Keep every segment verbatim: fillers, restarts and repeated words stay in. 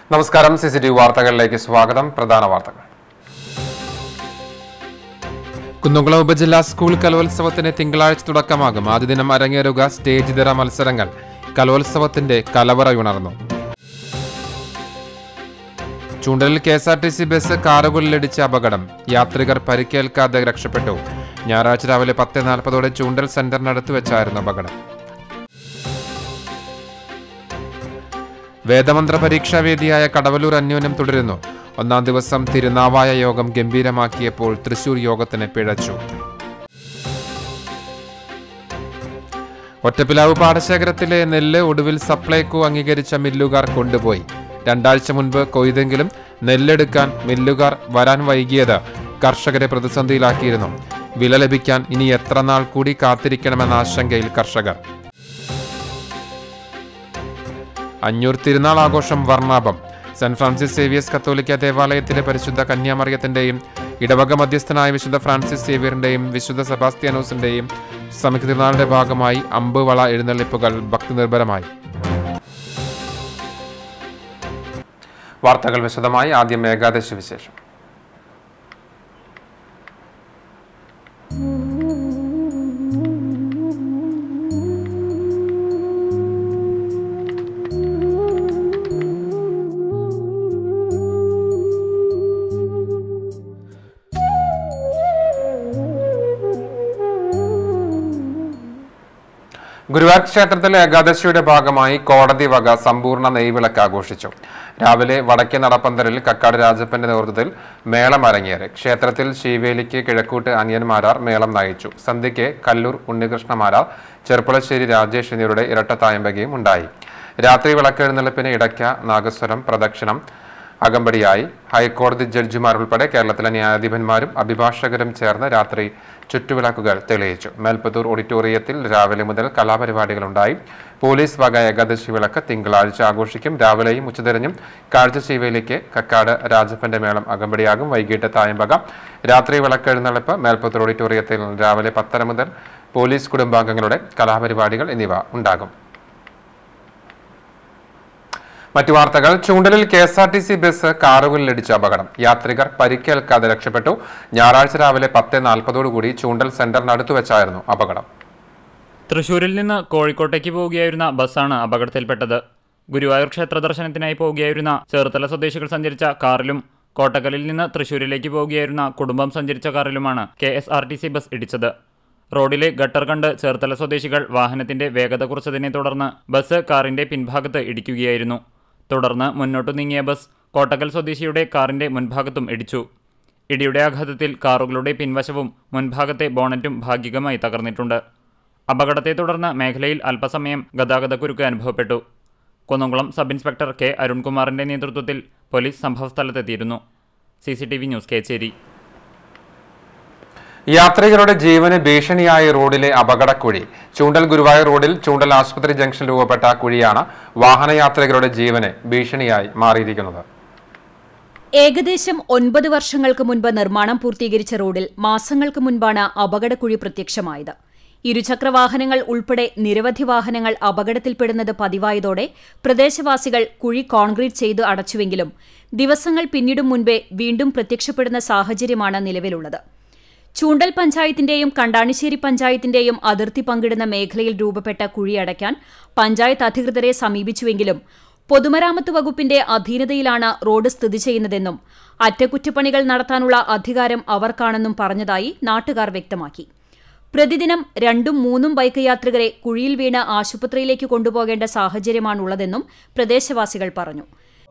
നമസ്കാരം. C C T V വാർത്തകളിലേക്ക് സ്വാഗതം. പ്രധാന വാർത്തകൾ. കുന്നംകുളം ഉപജില്ലാ സ്കൂൾ കലോത്സവത്തിന് തിങ്കളാഴ്ച തുടക്കമാകും. ആദ്യ ദിനം അരങ്ങേറുക സ്റ്റേജ് തര മത്സരങ്ങൾ. കലോത്സവത്തിന്റെ കലവറയുണർന്നു. ചൂണ്ടലിൽ K S R T C bus കാറുകളിലിടിച്ച അപകടം. യാത്രികർ പരിക്കേൽക്കാതെ രക്ഷപ്പെട്ടു. ഞായറാഴ്ച രാവിലെ പത്ത് നാൽപ്പതോടെ ചൂണ്ടൽ സെന്ററിനടുത്ത് വെച്ചായിരുന്നു അപകടം. വേദമന്ത്ര പരീക്ഷാവേദിയായ കടവലൂർ അന്യോന്യം തുടരുന്നു. ഒന്നാം ദിവസം തിരുനാവായ യോഗം ഗംഭീരമാക്കിയപ്പോൾ തൃശൂർ യോഗത്തിന് പിഴച്ചു. ഒറ്റപ്പിലാവ് പാടശേഖരത്തിലെ നെല്ല് ഒടുവിൽ സപ്ലൈകോ അംഗീകരിച്ച മില്ലുകാർ കൊണ്ടുപോയി. രണ്ടാഴ്ച മുൻപ് കൊയ്തെങ്കിലും നെല്ലെടുക്കാൻ മില്ലുകാർ വരാൻ വൈകിയത് കർഷകരെ പ്രതിസന്ധിയിലാക്കിയിരുന്നു. വില ലഭിക്കാൻ ഇനി എത്ര നാൾ കൂടി കാത്തിരിക്കണമെന്ന ആശങ്കയിൽ കർഷകർ. അഞ്ഞൂർ തിരുനാൾ ആഘോഷം വർണ്ണാഭം. സെന്റ് ഫ്രാൻസിസ് സേവിയേഴ്സ് കത്തോലിക്ക ദേവാലയത്തിലെ പരിശുദ്ധ കന്യാമറിയത്തിന്റെയും ഇടവക മധ്യസ്ഥനായ വിശുദ്ധ ഫ്രാൻസിസ് സേവിയറിന്റെയും വിശുദ്ധ സെബാസ്ത്യാനോസിന്റെയും സമഗ്ര തിരുനാളിന്റെ ഭാഗമായി അമ്പുവള എഴുന്നള്ളിപ്പുകൾ ഭക്തിനിർഭരമായി. വാർത്തകൾ വിശദമായി. ആദ്യം ഏകാദശി വിശേഷം. ഗുരുവായൂർ ക്ഷേത്രത്തിലെ ഏകാദശിയുടെ ഭാഗമായി കോടതി വക സമ്പൂർണ്ണ നെയ്വിളക്ക് ആഘോഷിച്ചു. രാവിലെ വടക്കേ നടപ്പന്തലിൽ കക്കാട് രാജപ്പന്റെ നേതൃത്വത്തിൽ മേളം അരങ്ങേറി. ക്ഷേത്രത്തിൽ ശീവേലിക്ക് കിഴക്കൂട്ട് അനിയന്മാരാർ മേളം നയിച്ചു. സന്ധ്യയ്ക്ക് കല്ലൂർ ഉണ്ണികൃഷ്ണമാരാർ, ചെർപ്പുളശ്ശേരി രാജേഷ് എന്നിവരുടെ ഇരട്ടത്തായമ്പകയും ഉണ്ടായി. രാത്രി വിളക്കെഴുന്നള്ളിപ്പിന് ഇടയ്ക്ക നാഗസ്വരം പ്രദക്ഷിണം അകമ്പടിയായി. ഹൈക്കോടതി ജഡ്ജിമാരുൾപ്പെടെ കേരളത്തിലെ ന്യായാധിപന്മാരും അഭിഭാഷകരും ചേർന്ന് രാത്രി ചുറ്റുവിളക്കുകൾ തെളിയിച്ചു. മേൽപ്പത്തൂർ ഓഡിറ്റോറിയത്തിൽ രാവിലെ മുതൽ കലാപരിപാടികളുണ്ടായി. പോലീസ് വക ഏകാദശി വിളക്ക് തിങ്കളാഴ്ച ആഘോഷിക്കും. രാവിലെയും ഉച്ചതിരിഞ്ഞും കാഴ്ചശീവേലിക്ക് കക്കാട് രാജപ്പന്റെ മേളം അകമ്പടിയാകും. വൈകിട്ട് തായമ്പക. രാത്രി വിളക്കെഴുന്നള്ളിപ്പ് മേൽപ്പത്തൂർ ഓഡിറ്റോറിയത്തിൽ രാവിലെ പത്തര മുതൽ പോലീസ് കുടുംബാംഗങ്ങളുടെ കലാപരിപാടികൾ എന്നിവ ഉണ്ടാകും. മറ്റു വാർത്തകൾ. ചൂണ്ടലിൽ K S R T C bus കാറുകളിലിടിച്ച അപകടം. യാത്രികർ പരിക്കേൽക്കാതെ രക്ഷപ്പെട്ടു. ഞായറാഴ്ച രാവിലെ പത്ത് നാൽപ്പതോടുകൂടി ചൂണ്ടൽ സെന്ററിനടുത്ത് വെച്ചായിരുന്നു അപകടം. തൃശൂരിൽ നിന്ന് കോഴിക്കോട്ടേക്ക് പോവുകയായിരുന്ന ബസ്സാണ് അപകടത്തിൽപ്പെട്ടത്. ഗുരുവായൂർ ക്ഷേത്ര ദർശനത്തിനായി പോവുകയായിരുന്ന ചേർത്തല സ്വദേശികൾ സഞ്ചരിച്ച കാറിലും കോട്ടക്കലിൽ നിന്ന് തൃശൂരിലേക്ക് പോവുകയായിരുന്ന കുടുംബം സഞ്ചരിച്ച കാറിലുമാണ് K S R T C bus ഇടിച്ചത്. റോഡിലെ ഗട്ടർ കണ്ട് ചേർത്തല സ്വദേശികൾ വാഹനത്തിന്റെ വേഗത കുറച്ചതിനെ തുടർന്ന് ബസ് കാറിന്റെ പിൻഭാഗത്ത് ഇടിക്കുകയായിരുന്നു. തുടർന്ന് മുന്നോട്ടു നീങ്ങിയ ബസ് കോട്ടക്കൽ സ്വദേശിയുടെ കാറിന്റെ മുൻഭാഗത്തും ഇടിച്ചു. ഇടിയുടെ ആഘാതത്തിൽ കാറുകളുടെ പിൻവശവും മുൻഭാഗത്തെ ബോണറ്റും ഭാഗികമായി തകർന്നിട്ടുണ്ട്. അപകടത്തെ തുടർന്ന് മേഖലയിൽ അല്പസമയം ഗതാഗതക്കുരുക്ക് അനുഭവപ്പെട്ടു. കുന്നംകുളം സബ് ഇൻസ്പെക്ടർ കെ അരുൺകുമാറിന്റെ നേതൃത്വത്തിൽ പോലീസ് സംഭവസ്ഥലത്തെത്തിയിരുന്നു. C C T V news Kechery. യാത്രികരുടെ ജീവന് ഭീഷണിയായ റോഡിലെ അപകടക്കുഴി. ചൂണ്ടൽ ഗുരുവായൂർ റോഡിൽ ചൂണ്ടൽ ആശുപത്രി ജംഗ്ഷനിൽ രൂപപ്പെട്ട കുഴിയാണ് വാഹനയാത്രികരുടെ ജീവന് ഭീഷണിയായി മാറിയിരിക്കുന്നത്. ഏകദേശം ഒൻപത് വർഷങ്ങൾക്ക് മുൻപ് നിർമ്മാണം പൂർത്തീകരിച്ച റോഡിൽ മാസങ്ങൾക്ക് മുൻപാണ് അപകടക്കുഴി പ്രത്യക്ഷമായത്. ഇരുചക്രവാഹനങ്ങൾ ഉൾപ്പെടെ നിരവധി വാഹനങ്ങൾ അപകടത്തിൽപ്പെടുന്നത് പതിവായതോടെ പ്രദേശവാസികൾ കുഴി കോൺക്രീറ്റ് ചെയ്ത് അടച്ചുവെങ്കിലും ദിവസങ്ങൾ പിന്നിടും മുൻപേ വീണ്ടും പ്രത്യക്ഷപ്പെടുന്ന സാഹചര്യമാണ് നിലവിലുള്ളത്. ചൂണ്ടൽ പഞ്ചായത്തിന്റെയും കണ്ടാണിശ്ശേരി പഞ്ചായത്തിന്റെയും അതിർത്തി പങ്കിടുന്ന മേഖലയിൽ രൂപപ്പെട്ട കുഴിയടയ്ക്കാൻ പഞ്ചായത്ത് അധികൃതരെ സമീപിച്ചുവെങ്കിലും പൊതുമരാമത്ത് വകുപ്പിന്റെ അധീനതയിലാണ് റോഡ് സ്ഥിതി ചെയ്യുന്നതെന്നും അറ്റകുറ്റപ്പണികൾ നടത്താനുള്ള അധികാരം അവർക്കാണെന്നും പറഞ്ഞതായി നാട്ടുകാർ വ്യക്തമാക്കി. പ്രതിദിനം രണ്ടും മൂന്നും ബൈക്ക് യാത്രികരെ കുഴിയിൽ വീണ് ആശുപത്രിയിലേക്ക് കൊണ്ടുപോകേണ്ട സാഹചര്യമാണുള്ളതെന്നും പ്രദേശവാസികൾ പറഞ്ഞു.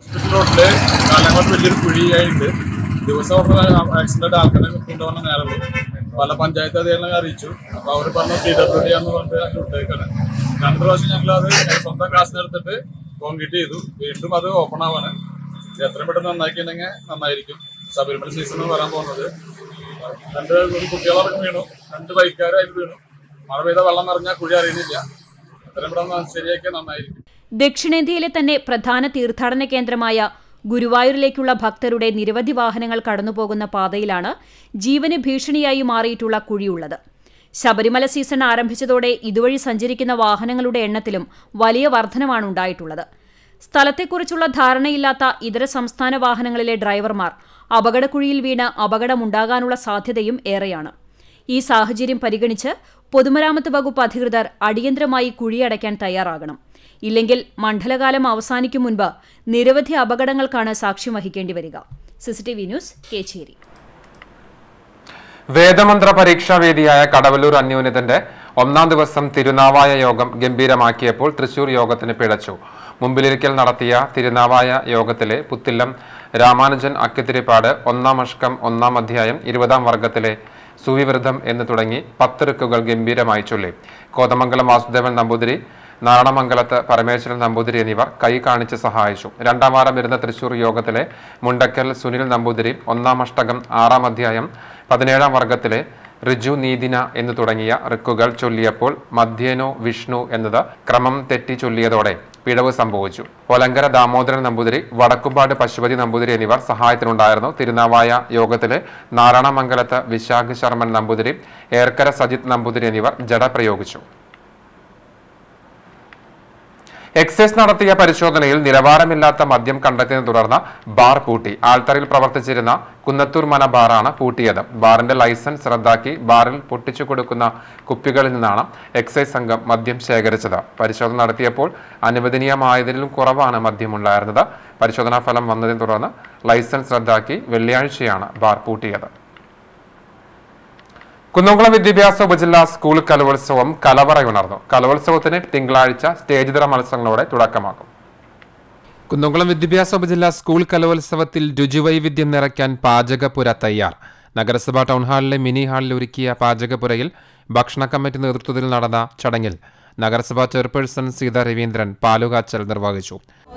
ദിവസം ആക്സിഡന്റ് ആൾക്കാരെ കൊണ്ടുപോകുന്ന നേരമുള്ളൂ. പല പഞ്ചായത്ത് അധികാരികളെ അറിയിച്ചു. അപ്പൊ അവർ പറഞ്ഞ പി ഡബ്ല്യു ഡി ആണെന്ന് പറഞ്ഞിട്ട് അതിൽ വിട്ടേക്കാണ്. രണ്ടു പ്രാവശ്യം ഞങ്ങൾ അത് സ്വന്തം കാശിനെടുത്തിട്ട് കോൺക്രീറ്റ് ചെയ്തു. വീണ്ടും അത് ഓപ്പൺ ആവാണ്. എത്രയും പെട്ടെന്ന് നന്നാക്കിയിട്ടുണ്ടെങ്കിൽ നന്നായിരിക്കും. ശബരിമല സീസൺ വരാൻ പോകുന്നത്. രണ്ട് ഒരു കുട്ടികളൊക്കെ വീണു, രണ്ട് ബൈക്കുകാരായിട്ട് വീണു. മഴ പെയ്ത വെള്ളം നിറഞ്ഞാൽ കുഴി അറിയുന്നില്ല. എത്രയും പെട്ടെന്ന് ശരിയാക്കിയാൽ നന്നായിരിക്കും. ദക്ഷിണേന്ത്യയിലെ തന്നെ പ്രധാന തീർത്ഥാടന കേന്ദ്രമായ ഗുരുവായൂരിലേക്കുള്ള ഭക്തരുടെ നിരവധി വാഹനങ്ങൾ കടന്നുപോകുന്ന പാതയിലാണ് ജീവന് ഭീഷണിയായി മാറിയിട്ടുള്ള കുഴിയുള്ളത്. ശബരിമല സീസൺ ആരംഭിച്ചതോടെ ഇതുവഴി സഞ്ചരിക്കുന്ന വാഹനങ്ങളുടെ എണ്ണത്തിലും വലിയ വർധനവാണ് ഉണ്ടായിട്ടുള്ളത്. സ്ഥലത്തെക്കുറിച്ചുള്ള ധാരണയില്ലാത്ത ഇതര സംസ്ഥാന വാഹനങ്ങളിലെ ഡ്രൈവർമാർ അപകടക്കുഴിയിൽ വീണ് അപകടമുണ്ടാകാനുള്ള സാധ്യതയും ഏറെയാണ്. ഈ സാഹചര്യം പരിഗണിച്ച് പൊതുമരാമത്ത് വകുപ്പ് അധികൃതർ അടിയന്തരമായി കുഴിയടയ്ക്കാൻ തയ്യാറാകണം. ഇല്ലെങ്കിൽ മണ്ഡലകാലം അവസാനിക്കും മുൻപ് നിരവധി അപകടങ്ങൾക്കാണ് സാക്ഷ്യം വഹിക്കേണ്ടി വരിക. CCTV news, Kechery. വേദമന്ത്ര പരീക്ഷാവേദിയായ കടവല്ലൂർ അന്യോന്യത്തിന്റെ ഒന്നാം ദിവസം തിരുനാവായ യോഗം ഗംഭീരമാക്കിയപ്പോൾ തൃശൂർ യോഗത്തിന് പിഴച്ചു. മുമ്പിലിരിക്കൽ നടത്തിയ തിരുനാവായ യോഗത്തിലെ പുത്തില്ലം രാമാനുജൻ അക്കിത്തിരിപ്പാട് ഒന്നാം അഷ്കം ഒന്നാം അധ്യായം ഇരുപതാം വർഗത്തിലെ സുവിവൃതം എന്ന് തുടങ്ങി പത്ത് ഋക്കുകൾ ഗംഭീരമായി ചൊല്ലി. കോതമംഗലം വാസുദേവൻ നമ്പൂതിരി, നാരണമംഗലത്ത് പരമേശ്വരൻ നമ്പൂതിരി എന്നിവർ കൈ കാണിച്ച് സഹായിച്ചു. രണ്ടാം വാരം വരുന്ന തൃശൂർ യോഗത്തിലെ മുണ്ടക്കൽ സുനിൽ നമ്പൂതിരി ഒന്നാം അഷ്ടകം ആറാം അധ്യായം പതിനേഴാം വർഗത്തിലെ ഋജു നീതിന എന്ന് തുടങ്ങിയ ഋക്കുകൾ ചൊല്ലിയപ്പോൾ മധ്യേനോ വിഷ്ണു എന്നത് ക്രമം തെറ്റി ചൊല്ലിയതോടെ പിഴവ് സംഭവിച്ചു. ഒലങ്കര ദാമോദരൻ നമ്പൂതിരി, വടക്കുംപാട് പശുപതി നമ്പൂതിരി എന്നിവർ സഹായത്തിനുണ്ടായിരുന്നു. തിരുനാവായ യോഗത്തിലെ നാരായണമംഗലത്ത് വിശാഖ് ശർമ്മൻ നമ്പൂതിരി, ഏർക്കര സജിത് നമ്പൂതിരി എന്നിവർ ജട പ്രയോഗിച്ചു. എക്സൈസ് നടത്തിയ പരിശോധനയിൽ നിലവാരമില്ലാത്ത മദ്യം കണ്ടെത്തിയതിനെ തുടർന്ന് ബാർ പൂട്ടി. ആൽത്തറയിൽ പ്രവർത്തിച്ചിരുന്ന കുന്നത്തൂർ മന ബാറാണ് പൂട്ടിയത്. ബാറിന്റെ ലൈസൻസ് റദ്ദാക്കി ബാറിൽ പൊട്ടിച്ചു കൊടുക്കുന്ന കുപ്പികളിൽ നിന്നാണ് എക്സൈസ് സംഘം മദ്യം ശേഖരിച്ചത്. പരിശോധന നടത്തിയപ്പോൾ അനുവദനീയമായതിലും കുറവാണ് മദ്യമുണ്ടായിരുന്നത്. പരിശോധനാ ഫലം വന്നതിനെ തുടർന്ന് ലൈസൻസ് റദ്ദാക്കി വെള്ളിയാഴ്ചയാണ് ബാർ പൂട്ടിയത്. കുന്നംകുളം വിദ്യാഭ്യാസ ഉപജില്ലാ സ്കൂൾ കലോത്സവം കലവറയുണർന്നു. കലോത്സവത്തിന് തിങ്കളാഴ്ച സ്റ്റേജിതര മത്സരങ്ങളോടെ തുടക്കമാകും. കുന്നംകുളം വിദ്യാഭ്യാസ ഉപജില്ലാ സ്കൂൾ കലോത്സവത്തിൽ രുചിവൈവിധ്യം നിറയ്ക്കാൻ പാചകപ്പുര തയ്യാർ. നഗരസഭാ ടൗൺ ഹാളിലെ മിനി ഹാളിൽ ഒരുക്കിയ പാചകപ്പുരയിൽ ഭക്ഷണ കമ്മിറ്റി നേതൃത്വത്തിൽ നടന്ന ചടങ്ങിൽ നഗരസഭാ ചെയർപേഴ്സൺ സീത രവീന്ദ്രൻ പാലുകാച്ചൽ നിർവഹിച്ചു.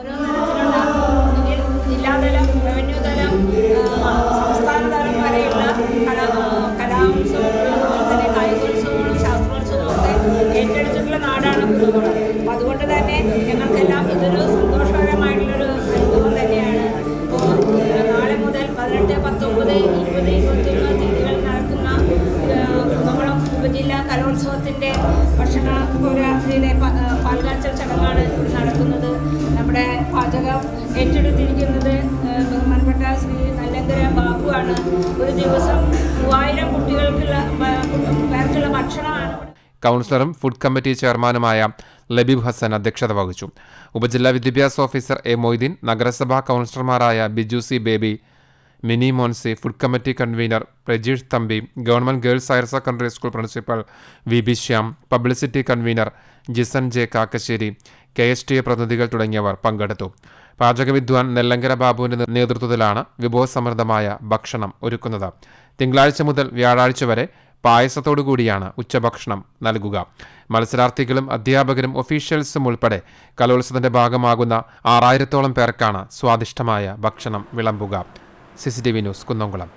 അതുകൊണ്ട് തന്നെ ഞങ്ങൾക്കെല്ലാം ഇതൊരു സന്തോഷകരമായിട്ടുള്ളൊരു അനുഭവം തന്നെയാണ്. നാളെ മുതൽ പതിനെട്ട് പത്തൊമ്പത് ഇരുപത് ഇരുപത്തൊന്ന് തീയതികളിൽ നടക്കുന്ന കുന്നംകുളം ഉപജില്ലാ കലോത്സവത്തിൻ്റെ ഭക്ഷണ പുരയിലെ പാൽകാച്ചൽ ചടങ്ങാണ് ഇവിടെ നടക്കുന്നത്. നമ്മുടെ പാചകം ഏറ്റെടുത്തിരിക്കുന്നത് ബഹുമാനപ്പെട്ട ശ്രീ നല്ലങ്കര ബാബുവാണ്. ഒരു ദിവസം മൂവായിരം കുട്ടികൾക്കുള്ള പേർക്കുള്ള ഭക്ഷണമാണ്. കൗൺസിലറും ഫുഡ് കമ്മിറ്റി ചെയർമാനുമായ ലബീബ് ഹസൻ അധ്യക്ഷത വഹിച്ചു. ഉപജില്ലാ വിദ്യാഭ്യാസ ഓഫീസർ എ മൊയ്തീൻ, നഗരസഭാ കൗൺസിലർമാരായ Biju C Baby, Mini Moncy, food committee convener Prajeesh Thampi, government girls higher secondary school principal V B Shyam, publicity convener Jisan J Kakkassery, K S T A പ്രതിനിധികൾ തുടങ്ങിയവർ പങ്കെടുത്തു. പാചകവിദ്വാൻ നെല്ലങ്കര ബാബുവിന്റെ നേതൃത്വത്തിലാണ് വിഭവസമൃദ്ധമായ ഭക്ഷണം ഒരുക്കുന്നത്. തിങ്കളാഴ്ച മുതൽ വ്യാഴാഴ്ച വരെ പായസത്തോടുകൂടിയാണ് ഉച്ചഭക്ഷണം നൽകുക. മത്സരാർത്ഥികളും അധ്യാപകരും ഒഫീഷ്യൽസും ഉൾപ്പെടെ കലോത്സവത്തിന്റെ ഭാഗമാകുന്ന ആറായിരത്തോളം പേർക്കാണ് സ്വാദിഷ്ടമായ ഭക്ഷണം വിളമ്പുക. CCTV news, Kunnamkulam.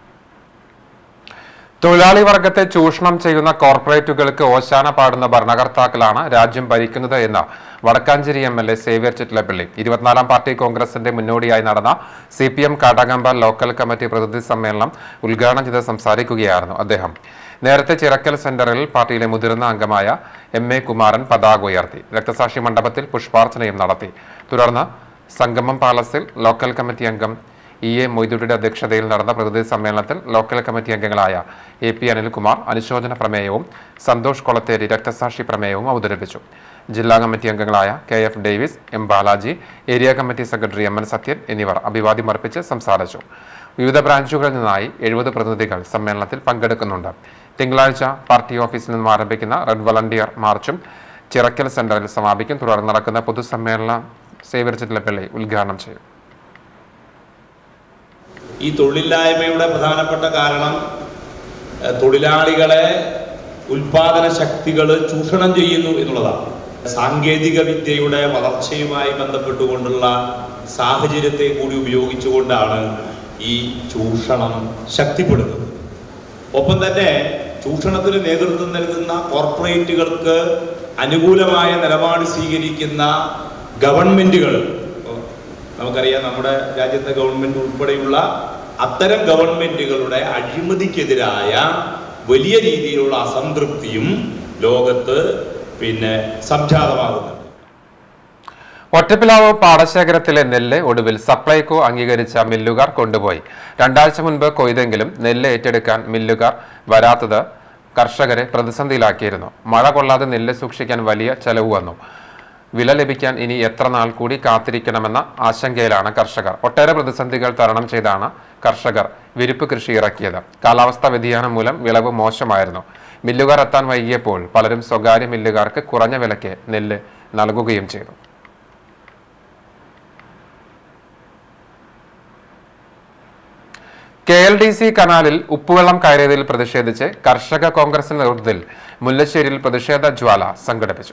തൊഴിലാളി വർഗത്തെ ചൂഷണം ചെയ്യുന്ന കോർപ്പറേറ്റുകൾക്ക് ഓശാന പാടുന്ന ഭരണകർത്താക്കളാണ് രാജ്യം ഭരിക്കുന്നത് എന്ന് Vadakkanchery M L A Xavier Chittilappilly. ഇരുപത്തിനാലാം പാർട്ടി കോൺഗ്രസിന്റെ മുന്നോടിയായി നടന്ന C P M Kattakampal local committee പ്രതിനിധി സമ്മേളനം ഉദ്ഘാടനം ചെയ്ത് സംസാരിക്കുകയായിരുന്നു അദ്ദേഹം. നേരത്തെ ചിറക്കൽ സെന്ററിൽ പാർട്ടിയിലെ മുതിർന്ന അംഗമായ എം എ കുമാരൻ പതാക ഉയർത്തി. രക്തസാക്ഷി മണ്ഡപത്തിൽ പുഷ്പാർച്ചനയും നടത്തി. തുടർന്ന് സംഗമം പാലസിൽ ലോക്കൽ കമ്മിറ്റി അംഗം ഇ എ മൊയ്തുട്ടിയുടെ അധ്യക്ഷതയിൽ നടന്ന പ്രതിനിധി സമ്മേളനത്തിൽ ലോക്കൽ കമ്മിറ്റി അംഗങ്ങളായ എ പി അനിൽകുമാർ അനുശോചന പ്രമേയവും സന്തോഷ് കൊളത്തേരി രക്തസാക്ഷി പ്രമേയവും അവതരിപ്പിച്ചു. ജില്ലാ കമ്മിറ്റി അംഗങ്ങളായ K F Davis, M Balaji, area committee secretary M N Sathyan എന്നിവർ അഭിവാദ്യം അർപ്പിച്ച് സംസാരിച്ചു. വിവിധ ബ്രാഞ്ചുകളിൽ നിന്നായി എഴുപത് പ്രതിനിധികൾ സമ്മേളനത്തിൽ പങ്കെടുക്കുന്നുണ്ട്. തിങ്കളാഴ്ച പാർട്ടി ഓഫീസിൽ നിന്നും ആരംഭിക്കുന്ന റെഡ് വളണ്ടിയർ മാർച്ചും ചിറക്കൽ സെന്ററിൽ സമാപിക്കും. തുടർന്ന് നടക്കുന്ന പൊതുസമ്മേളനം സേവ്യർ ചിറ്റലപ്പള്ളി ഉദ്ഘാടനം ചെയ്യും. ഈ തൊഴിലില്ലായ്മയുടെ പ്രധാനപ്പെട്ട കാരണം തൊഴിലാളികളെ ഉൽപാദന ശക്തികൾ ചൂഷണം ചെയ്യുന്നു എന്നുള്ളതാണ്. സാങ്കേതിക വിദ്യയുടെ വളർച്ചയുമായി ബന്ധപ്പെട്ടുകൊണ്ടുള്ള സാഹചര്യത്തെ കൂടി ഉപയോഗിച്ചുകൊണ്ടാണ് ഈ ചൂഷണം ശക്തിപ്പെടുന്നത്. ഒപ്പം തന്നെ ചൂഷണത്തിന് നേതൃത്വം നൽകുന്ന കോർപ്പറേറ്റുകൾക്ക് അനുകൂലമായ നിലപാട് സ്വീകരിക്കുന്ന ഗവൺമെന്റുകൾ, നമുക്കറിയാം നമ്മുടെ രാജ്യത്തെ ഗവൺമെന്റ് ഉൾപ്പെടെയുള്ള അത്തരം ഗവൺമെന്റുകളുടെ അഴിമതിക്കെതിരായ വലിയ രീതിയിലുള്ള അസംതൃപ്തിയും ലോകത്ത് പിന്നെ സംജാതമാകുന്നുണ്ട്. ഒറ്റപ്പിലാവ് പാടശേഖരത്തിലെ നെല്ല് ഒടുവിൽ സപ്ലൈകോ അംഗീകരിച്ച മില്ലുകാർ കൊണ്ടുപോയി. രണ്ടാഴ്ച മുൻപ് കൊയ്തെങ്കിലും നെല്ല് ഏറ്റെടുക്കാൻ മില്ലുകാർ വരാത്തത് കർഷകരെ പ്രതിസന്ധിയിലാക്കിയിരുന്നു. മഴ കൊള്ളാതെ നെല്ല് സൂക്ഷിക്കാൻ വലിയ ചെലവ് വന്നു. വില ലഭിക്കാൻ ഇനി എത്ര നാൾ കൂടി കാത്തിരിക്കണമെന്ന ആശങ്കയിലാണ് കർഷകർ. ഒട്ടേറെ പ്രതിസന്ധികൾ തരണം ചെയ്താണ് കർഷകർ വിരിപ്പ് കൃഷി ഇറക്കിയത്. കാലാവസ്ഥാ വ്യതിയാനം മൂലം വിളവ് മോശമായിരുന്നു. മില്ലുകാർ എത്താൻ വൈകിയപ്പോൾ പലരും സ്വകാര്യ മില്ലുകാർക്ക് കുറഞ്ഞ വിലയ്ക്ക് നെല്ല് നൽകുകയും ചെയ്തു. കെ എൽ ഡി സി കനാലിൽ ഉപ്പുവെള്ളം കയറിയതിൽ പ്രതിഷേധിച്ച് കർഷക കോൺഗ്രസിന്റെ നേതൃത്വത്തിൽ മുല്ലശ്ശേരിയിൽ പ്രതിഷേധ ജ്വാല സംഘടിപ്പിച്ചു.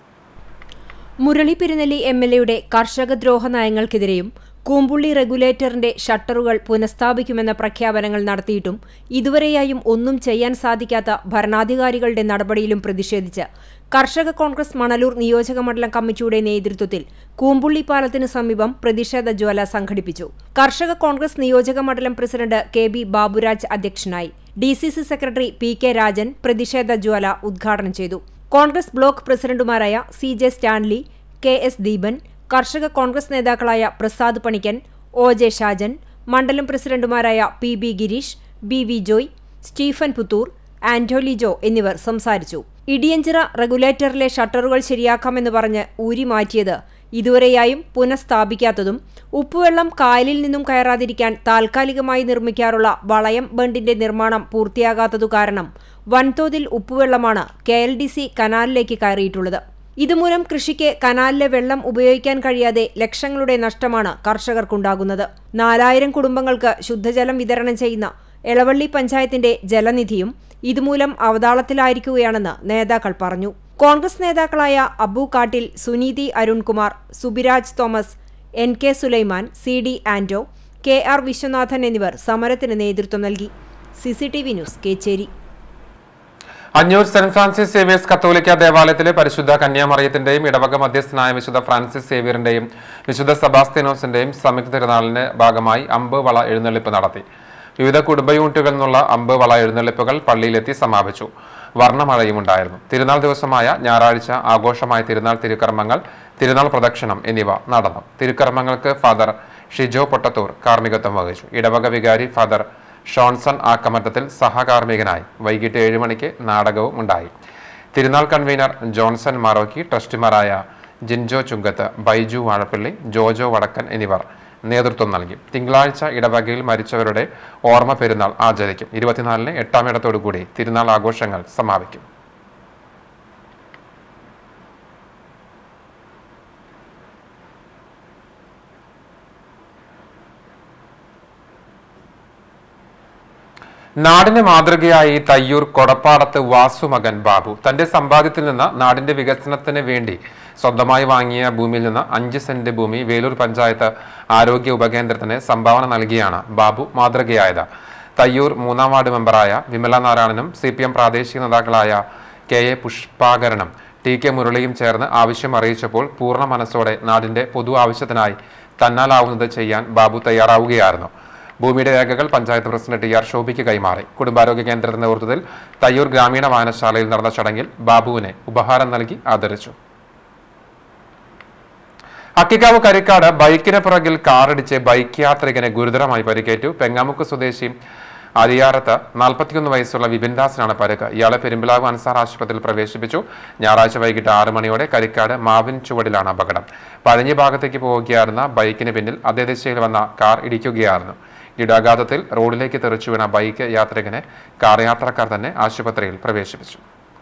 മുരളി പെരുന്നെല്ലി എം എൽ എയുടെ കർഷകദ്രോഹ നയങ്ങൾക്കെതിരെയും കൂമ്പുള്ളി റെഗുലേറ്ററിന്റെ ഷട്ടറുകൾ പുനഃസ്ഥാപിക്കുമെന്ന പ്രഖ്യാപനങ്ങൾ നടത്തിയിട്ടും ഇതുവരെയായും ഒന്നും ചെയ്യാൻ സാധിക്കാത്ത ഭരണാധികാരികളുടെ നടപടിയിലും പ്രതിഷേധിച്ച് കർഷക കോൺഗ്രസ് മണലൂർ നിയോജകമണ്ഡലം കമ്മിറ്റിയുടെ നേതൃത്വത്തിൽ കൂമ്പുള്ളി പാലത്തിന് സമീപം പ്രതിഷേധ ജ്വാല സംഘടിപ്പിച്ചു. കർഷക കോൺഗ്രസ് നിയോജകമണ്ഡലം പ്രസിഡന്റ് കെ ബി ബാബുരാജ് അധ്യക്ഷനായി. D C C secretary P K Rajan പ്രതിഷേധ ജ്വാല ഉദ്ഘാടനം ചെയ്തു. കോൺഗ്രസ് ബ്ലോക്ക് പ്രസിഡന്റുമാരായ C J Stanley, K S Deepan, കർഷക കോൺഗ്രസ് നേതാക്കളായ പ്രസാദ് പണിക്കൻ, ഒ ജെ ഷാജൻ, മണ്ഡലം പ്രസിഡന്റുമാരായ P B Gireesh, B V Joy, Stephen Puthur, Antoly Jo എന്നിവർ സംസാരിച്ചു. ഇടിയഞ്ചിറ റെഗുലേറ്ററിലെ ഷട്ടറുകൾ ശരിയാക്കാമെന്ന് പറഞ്ഞ് ഊരിമാറ്റിയത് ഇതുവരെയായും പുനഃസ്ഥാപിക്കാത്തതും ഉപ്പുവെള്ളം കായലിൽ നിന്നും കയറാതിരിക്കാൻ താൽക്കാലികമായി നിർമ്മിക്കാറുള്ള വളയം ബണ്ടിന്റെ നിർമ്മാണം പൂർത്തിയാകാത്തതു കാരണം വൻതോതിൽ ഉപ്പുവെള്ളമാണ് കെ എൽ ഡി സി കനാലിലേക്ക് കയറിയിട്ടുള്ളത്. ഇതുമൂലം കൃഷിക്ക് കനാലിലെ വെള്ളം ഉപയോഗിക്കാൻ കഴിയാതെ ലക്ഷങ്ങളുടെ നഷ്ടമാണ് കർഷകർക്കുണ്ടാകുന്നത്. നാലായിരം കുടുംബങ്ങൾക്ക് ശുദ്ധജലം വിതരണം ചെയ്യുന്ന എളവള്ളി പഞ്ചായത്തിന്റെ ജലനിധിയും ഇതുമൂലം അവതാളത്തിലായിരിക്കുകയാണെന്ന് നേതാക്കൾ പറഞ്ഞു. കോൺഗ്രസ് നേതാക്കളായ Abu Kattil, Suneethi Arunkumar, Subiraj Thomas, N K Sulaiman, C D Anto, K R Viswanathan എന്നിവർ സമരത്തിന് നേതൃത്വം നൽകി. C C T V news, Kechery. Anjoor saint Francis Xavier's കത്തോലിക്ക ദേവാലയത്തിലെ പരിശുദ്ധ കന്യാമറിയത്തിന്റെയും ഇടവക മധ്യസ്ഥനായ വിശുദ്ധ ഫ്രാൻസിസ് സേവിയറിന്റെയും വിശുദ്ധ സെബാസ്ത്യാനോസിന്റെയും സംയുക്ത തിരുനാളിന്റെ ഭാഗമായി അമ്പ് വള എഴുന്നള്ളിപ്പ് നടത്തി. വിവിധ കുടുംബ യൂണിറ്റുകളിൽ നിന്നുള്ള അമ്പ് വള എഴുന്നള്ളിപ്പുകൾ പള്ളിയിലെത്തി സമാപിച്ചു. വർണ്ണമഴയും ഉണ്ടായിരുന്നു. തിരുനാൾ ദിവസമായ ഞായറാഴ്ച ആഘോഷമായ തിരുനാൾ തിരുക്കർമ്മങ്ങൾ, തിരുനാൾ പ്രദക്ഷിണം എന്നിവ നടന്നു. തിരുക്കർമ്മങ്ങൾക്ക് ഫാദർ ഷിജോ പൊട്ടത്തൂർ കാർമ്മികത്വം വഹിച്ചു. ഇടവക വികാരി ഫാദർ ഷോൺസൺ ആക്കമറ്റത്തിൽ സഹകാർമ്മികനായി. വൈകിട്ട് ഏഴ് മണിക്ക് നാടകവും ഉണ്ടായി. തിരുനാൾ കൺവീനർ ജോൺസൺ മാറോക്കി, ട്രസ്റ്റിമാരായ ജിൻജോ ചുങ്കത്ത്, ബൈജു വാഴപ്പള്ളി, ജോജോ വടക്കൻ എന്നിവർ നേതൃത്വം നൽകി. തിങ്കളാഴ്ച ഇടവകയിൽ മരിച്ചവരുടെ ഓർമ്മ പെരുന്നാൾ ആചരിക്കും. ഇരുപത്തിനാലിന് എട്ടാം ഇടത്തോടുകൂടി തിരുനാൾ ആഘോഷങ്ങൾ സമാപിക്കും. നാടിന് മാതൃകയായി തയ്യൂർ കൊടപ്പാടത്ത് വാസു മകൻ ബാബു തന്റെ സമ്പാദ്യത്തിൽ നിന്ന് നാടിന്റെ വികസനത്തിന് വേണ്ടി സ്വന്തമായി വാങ്ങിയ ഭൂമിയിൽ നിന്ന് അഞ്ച് സെന്റ് ഭൂമി വേലൂർ പഞ്ചായത്ത് ആരോഗ്യ ഉപകേന്ദ്രത്തിന് സംഭാവന നൽകിയാണ് ബാബു മാതൃകയായത്. തയ്യൂർ മൂന്നാം വാർഡ് മെമ്പറായ വിമല നാരായണനും സി പി എം പ്രാദേശിക നേതാക്കളായ കെ എ പുഷ്പാകരനും ടി കെ മുരളിയും ചേർന്ന് ആവശ്യം അറിയിച്ചപ്പോൾ പൂർണ്ണ മനസ്സോടെ നാടിന്റെ പൊതു ആവശ്യത്തിനായി തന്നാലാവുന്നത് ചെയ്യാൻ ബാബു തയ്യാറാവുകയായിരുന്നു. ഭൂമിയുടെ രേഖകൾ പഞ്ചായത്ത് പ്രസിഡന്റ് ടി ആർ ശോഭിക്ക് കൈമാറി. കുടുംബാരോഗ്യ കേന്ദ്രത്തിന്റെ നേതൃത്വത്തിൽ തയ്യൂർ ഗ്രാമീണ വായനശാലയിൽ നടന്ന ചടങ്ങിൽ ബാബുവിനെ ഉപഹാരം നൽകി ആദരിച്ചു. അക്കിക്കാവ് കരിക്കാട് ബൈക്കിന് പുറകിൽ കാറിടിച്ച് ബൈക്ക് യാത്രികനെ ഗുരുതരമായി പരിക്കേറ്റു. പെങ്ങാമുക്ക് സ്വദേശി അരിയാറത്ത് നാൽപ്പത്തിയൊന്ന് വയസ്സുള്ള വിപിൻദാസിനാണ് പരുക്ക്. ഇയാളെ പെരുമ്പിലാവ് അൻസാർ ആശുപത്രിയിൽ പ്രവേശിപ്പിച്ചു. ഞായറാഴ്ച വൈകിട്ട് ആറ് മണിയോടെ കരിക്കാട് മാവിൻ ചുവടിലാണ് അപകടം. പഴഞ്ഞി ഭാഗത്തേക്ക് പോവുകയായിരുന്ന ബൈക്കിന് പിന്നിൽ അതേ ദിശയിൽ വന്ന കാർ ഇടിക്കുകയായിരുന്നു. ഇടാഘാതത്തിൽ റോഡിലേക്ക് തെറിച്ചു വീണ ബൈക്ക് യാത്രികനെ കാർ യാത്രക്കാർ തന്നെ ആശുപത്രിയിൽ പ്രവേശിപ്പിച്ചു.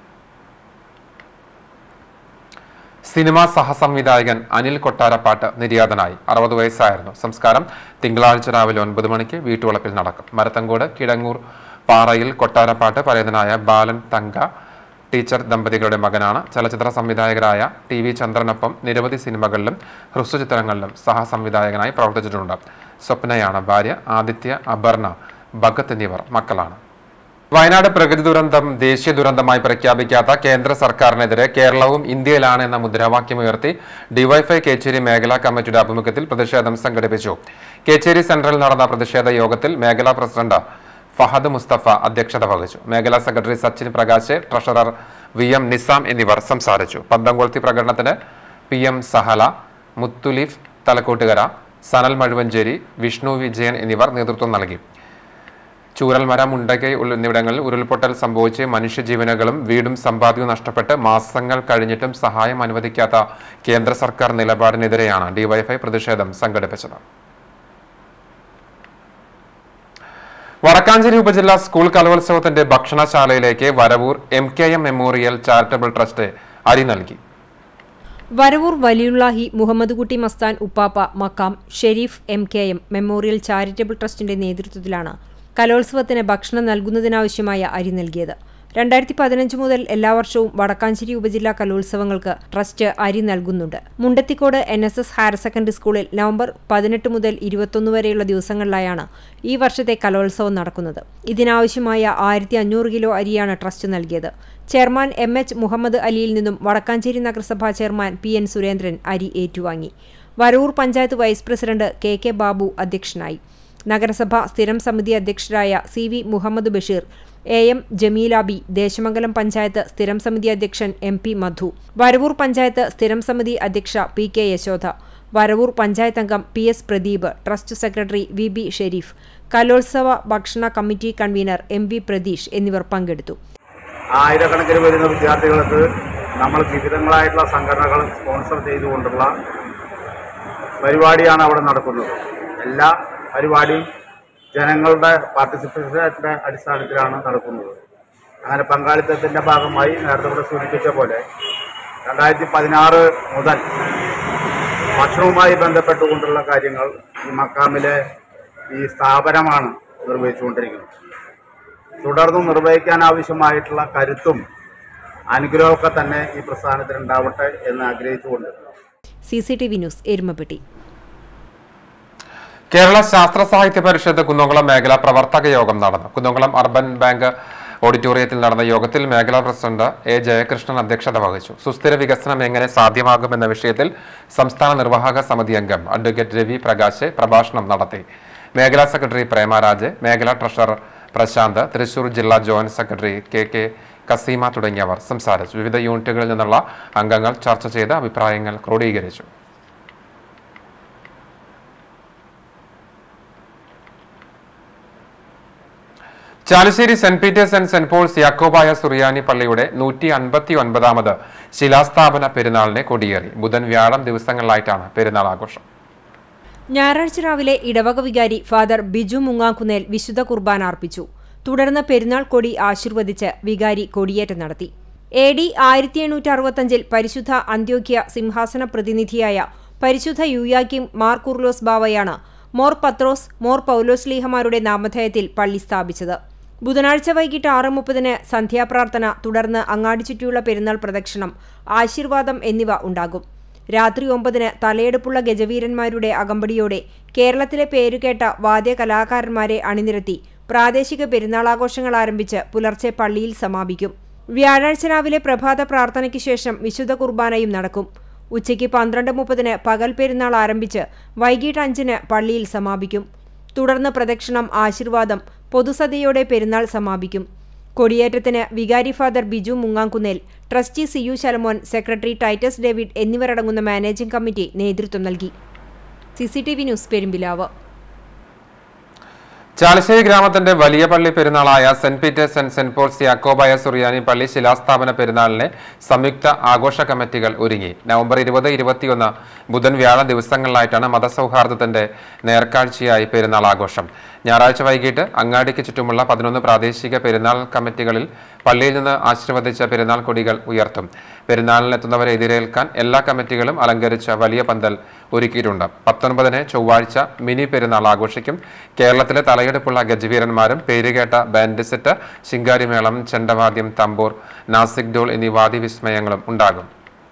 സിനിമാ സഹസംവിധായകൻ അനിൽ കൊട്ടാരപ്പാട്ട് നിര്യാതനായി. അറുപത് വയസ്സായിരുന്നു. സംസ്കാരം തിങ്കളാഴ്ച രാവിലെ ഒൻപത് മണിക്ക് വീട്ടുവളപ്പിൽ നടക്കും. മരത്തങ്കോട് കിടങ്ങൂർ പാറയിൽ കൊട്ടാരപ്പാട്ട് പരേതനായ ബാലൻ തങ്ക ടീച്ചർ ദമ്പതികളുടെ മകനാണ്. ചലച്ചിത്ര സംവിധായകരായ ടി വി ചന്ദ്രനൊപ്പം നിരവധി സിനിമകളിലും ഹ്രസ്വചിത്രങ്ങളിലും സഹസംവിധായകനായി പ്രവർത്തിച്ചിട്ടുണ്ട്. സ്വപ്നയാണ് ഭാര്യ. ആദിത്യ, അപർണ, ഭഗത് എന്നിവർ മക്കളാണ്. വയനാട് പ്രകൃതി ദുരന്തം ദേശീയ ദുരന്തമായി പ്രഖ്യാപിക്കാത്ത കേന്ദ്ര സർക്കാരിനെതിരെ കേരളവും ഇന്ത്യയിലാണ് എന്ന മുദ്രാവാക്യമുയർത്തി ഡിവൈഎഫ്ഐ കേച്ചേരി മേഖലാ കമ്മിറ്റിയുടെ ആഭിമുഖ്യത്തിൽ പ്രതിഷേധം സംഘടിപ്പിച്ചു. കേച്ചേരി സെന്ററിൽ നടന്ന പ്രതിഷേധ യോഗത്തിൽ മേഖലാ പ്രസിഡന്റ് ഫഹദ് മുസ്തഫ അധ്യക്ഷത വഹിച്ചു. മേഖലാ secretary Sachin Prakash, treasurer V M Nizam എന്നിവർ സംസാരിച്ചു. പന്തംകൊളുത്തി പ്രകടനത്തിന് പി എം സഹല, മുത്തുലീഫ് തലക്കോട്ടുകര, സനൽ മഴുവഞ്ചേരി, വിഷ്ണു വിജയൻ എന്നിവർ നേതൃത്വം നൽകി. ചൂരൽമര, മുണ്ടകൈ എന്നിവിടങ്ങളിൽ ഉരുൾപൊട്ടൽ സംഭവിച്ച് മനുഷ്യജീവനുകളും വീടും സമ്പാദ്യവും നഷ്ടപ്പെട്ട് മാസങ്ങൾ കഴിഞ്ഞിട്ടും സഹായം അനുവദിക്കാത്ത കേന്ദ്ര സർക്കാർ നിലപാടിനെതിരെയാണ് ഡിവൈഎഫ്ഐ പ്രതിഷേധം സംഘടിപ്പിച്ചത്. വടക്കാഞ്ചേരി ഉപജില്ലാ സ്കൂൾ കലോത്സവത്തിന്റെ ഭക്ഷണശാലയിലേക്ക് Varavoor M K M memorial charitable trust അരി നൽകി. Varavoor Valiyullahi Muhammad Kutty Masthan Uppappa Makkam Sharif M K M memorial charitable ട്രസ്റ്റിന്റെ നേതൃത്വത്തിലാണ് കലോത്സവത്തിന് ഭക്ഷണം നൽകുന്നതിനാവശ്യമായ അരി നൽകിയത്. രണ്ടായിരത്തി പതിനഞ്ച് മുതൽ എല്ലാ വർഷവും വടക്കാഞ്ചേരി ഉപജില്ലാ കലോത്സവങ്ങൾക്ക് ട്രസ്റ്റ് അരി നൽകുന്നുണ്ട്. Mundathikode N S S higher secondary സ്കൂളിൽ നവംബർ പതിനെട്ട് മുതൽ ഇരുപത്തൊന്ന് വരെയുള്ള ദിവസങ്ങളിലായാണ് ഈ വർഷത്തെ കലോത്സവം നടക്കുന്നത്. ഇതിനാവശ്യമായ ആയിരത്തി അഞ്ഞൂറ് കിലോ അരിയാണ് ട്രസ്റ്റ് നൽകിയത്. ചെയർമാൻ എം എച്ച് മുഹമ്മദ് അലിയിൽ നിന്നും വടക്കാഞ്ചേരി നഗരസഭാ ചെയർമാൻ പി എൻ സുരേന്ദ്രൻ അരി ഏറ്റുവാങ്ങി. Varavoor panchayat vice president K K Babu അധ്യക്ഷനായി. നഗരസഭ സ്ഥിരം സമിതി അധ്യക്ഷരായ C V Muhammad Basheer, A M Jameelabi, Desamangalam panchayat സ്ഥിരം സമിതി അധ്യക്ഷൻ എം പി മധു, വരവൂർ പഞ്ചായത്ത് സ്ഥിരം സമിതി അധ്യക്ഷ പി കെ യശോധ, വരവൂർ പഞ്ചായത്ത് അംഗം P S Pradeep, trust secretary V B Sharif, കലോത്സവ ഭക്ഷണ committee convener M V Pratheesh എന്നിവർ പങ്കെടുത്തു. ആയിരക്കണക്കിന് വരുന്ന വിദ്യാർത്ഥികൾക്ക് നമ്മൾ വിവിധങ്ങളായിട്ടുള്ള സംഘടനകൾ സ്പോൺസർ ചെയ്തുകൊണ്ടുള്ള പരിപാടിയാണ് അവിടെ നടക്കുന്നത്. എല്ലാ പരിപാടിയും ജനങ്ങളുടെ പാർട്ടിസിപ്പേഷൻ്റെ അടിസ്ഥാനത്തിലാണ് നടക്കുന്നത്. അങ്ങനെ പങ്കാളിത്തത്തിൻ്റെ ഭാഗമായി നേരത്തെ ഇവിടെ സൂചിപ്പിച്ച പോലെ രണ്ടായിരത്തി പതിനാറ് മുതൽ ഭക്ഷണവുമായി ബന്ധപ്പെട്ടുകൊണ്ടുള്ള കാര്യങ്ങൾ ഈ മക്കാമിലെ ഈ സ്ഥാപനമാണ് നിർവഹിച്ചുകൊണ്ടിരിക്കുന്നത്. തുടർന്നും നിർവഹിക്കാൻ ആവശ്യമായിട്ടുള്ള കരുത്തും അനുഗ്രഹമൊക്കെ തന്നെ ഈ പ്രസ്ഥാനത്തിന് ഉണ്ടാവട്ടെ എന്ന് ആഗ്രഹിച്ചുകൊണ്ട് C C T V news Erumapetty. Kerala Sasthra Sahithya പരിഷത്ത് കുന്നംകുളം മേഖലാ പ്രവർത്തക യോഗം നടന്നു. കുന്നംകുളം അർബൻ ബാങ്ക് ഓഡിറ്റോറിയത്തിൽ നടന്ന യോഗത്തിൽ മേഖലാ പ്രസിഡന്റ് എ ജയകൃഷ്ണൻ അധ്യക്ഷത വഹിച്ചു. സുസ്ഥിര വികസനം എങ്ങനെ സാധ്യമാകുമെന്ന വിഷയത്തിൽ സംസ്ഥാന നിർവാഹക സമിതി അംഗം അഡ്വക്കേറ്റ് രവി പ്രകാശ് പ്രഭാഷണം നടത്തി. മേഖലാ സെക്രട്ടറി പ്രേമരാജ്, മേഖലാ ട്രഷറർ പ്രശാന്ത്, തൃശൂർ ജില്ലാ joint secretary K K Kaseema തുടങ്ങിയവർ സംസാരിച്ചു. വിവിധ യൂണിറ്റുകളിൽ നിന്നുള്ള അംഗങ്ങൾ ചർച്ച ചെയ്ത് അഭിപ്രായങ്ങൾ ക്രോഡീകരിച്ചു. Chalissery saint Peter's and saint Paul's Yakobaya Suriyani പള്ളിയുടെ നൂറ്റി അൻപത്തി ഒൻപതാമത് ശിലാസ്ഥാപന പെരുന്നാളിനെ കൊടിയേറി. ബുധൻ വ്യാഴം ദിവസങ്ങളിലായിട്ടാണ് പെരുന്നാൾ ആഘോഷം. ഞായറാഴ്ച രാവിലെ ഇടവക വികാരി ഫാദർ ബിജു മുങ്ങാക്കുന്നേൽ വിശുദ്ധ കുർബാന അർപ്പിച്ചു. തുടർന്ന് പെരുന്നാൾ കൊടി ആശീർവദിച്ച് വികാരി കൊടിയേറ്റം നടത്തി. എ ഡി ആയിരത്തി എണ്ണൂറ്റി അറുപത്തഞ്ചിൽ പരിശുദ്ധ അന്ത്യോക്യ സിംഹാസന പ്രതിനിധിയായ പരിശുദ്ധ യൂയാക്കിം മാർ കുർലോസ് ബാവയാണ് മോർ പത്രോസ്, മോർ പൗലോസ് ലീഹമാരുടെ നാമധേയത്തിൽ പള്ളി സ്ഥാപിച്ചത്. ബുധനാഴ്ച വൈകിട്ട് ആറ് മുപ്പതിന് സന്ധ്യാപ്രാർത്ഥന, തുടർന്ന് അങ്ങാടി ചുറ്റിയുള്ള പെരുന്നാൾ പ്രദക്ഷിണം, ആശീർവാദം എന്നിവ ഉണ്ടാകും. രാത്രി ഒമ്പതിന് തലയെടുപ്പുള്ള ഗജവീരന്മാരുടെ അകമ്പടിയോടെ കേരളത്തിലെ പേരുകേട്ട വാദ്യ കലാകാരന്മാരെ അണിനിരത്തി പ്രാദേശിക പെരുന്നാളാഘോഷങ്ങൾ ആരംഭിച്ച് പുലർച്ചെ പള്ളിയിൽ സമാപിക്കും. വ്യാഴാഴ്ച രാവിലെ പ്രഭാത പ്രാർത്ഥനയ്ക്ക് ശേഷം വിശുദ്ധ കുർബാനയും നടക്കും. ഉച്ചയ്ക്ക് പന്ത്രണ്ട് മുപ്പതിന് പകൽ പെരുന്നാൾ ആരംഭിച്ച് വൈകിട്ട് അഞ്ചിന് പള്ളിയിൽ സമാപിക്കും. തുടർന്ന് പ്രദക്ഷിണം, ആശീർവാദം, പൊതുസദ്യയോടെ പെരുന്നാൾ സമാപിക്കും. കൊടിയേറ്റത്തിന് വികാരി father Biju Mungakkunnel, trustee C U Shalamon, secretary Titus David എന്നിവരടങ്ങുന്ന മാനേജിംഗ് കമ്മിറ്റി നേതൃത്വം നൽകി. C C T V news Perumpilavu. Chalissery ഗ്രാമത്തിന്റെ വലിയ പള്ളി പെരുന്നാളായ saint Peter's and saint Paul's Yakobaya Suriyani പള്ളി ശിലാസ്ഥാപന പെരുന്നാളിനെ സംയുക്ത ആഘോഷ കമ്മിറ്റികൾ ഒരുങ്ങി. നവംബർ ഇരുപത് ഇരുപത്തിയൊന്ന് ബുധൻ വ്യാഴം ദിവസങ്ങളിലായിട്ടാണ് മതസൗഹാർദ്ദത്തിന്റെ നേർക്കാഴ്ചയായി പെരുന്നാൾ ആഘോഷം. ഞായറാഴ്ച വൈകിട്ട് അങ്ങാടിക്ക് ചുറ്റുമുള്ള പതിനൊന്ന് പ്രാദേശിക പെരുന്നാൾ കമ്മിറ്റികളിൽ പള്ളിയിൽ നിന്ന് ആശീർവദിച്ച പെരുന്നാൾ കൊടികൾ ഉയർത്തും. പെരുന്നാളിനെത്തുന്നവരെ എതിരേൽക്കാൻ എല്ലാ കമ്മിറ്റികളും അലങ്കരിച്ച വലിയ പന്തൽ ഒരുക്കിയിട്ടുണ്ട്. പത്തൊൻപതിന് ചൊവ്വാഴ്ച മിനി പെരുന്നാൾ ആഘോഷിക്കും. കേരളത്തിലെ തലയെടുപ്പുള്ള ഗജവീരന്മാരും പേരുകേട്ട ബാൻഡ് സെറ്റ്, ശിങ്കാരിമേളം, ചെണ്ടവാദ്യം, തമ്പൂർ, നാസിക് ഡോൾ എന്നീ വാദ്യവിസ്മയങ്ങളും ഉണ്ടാകും.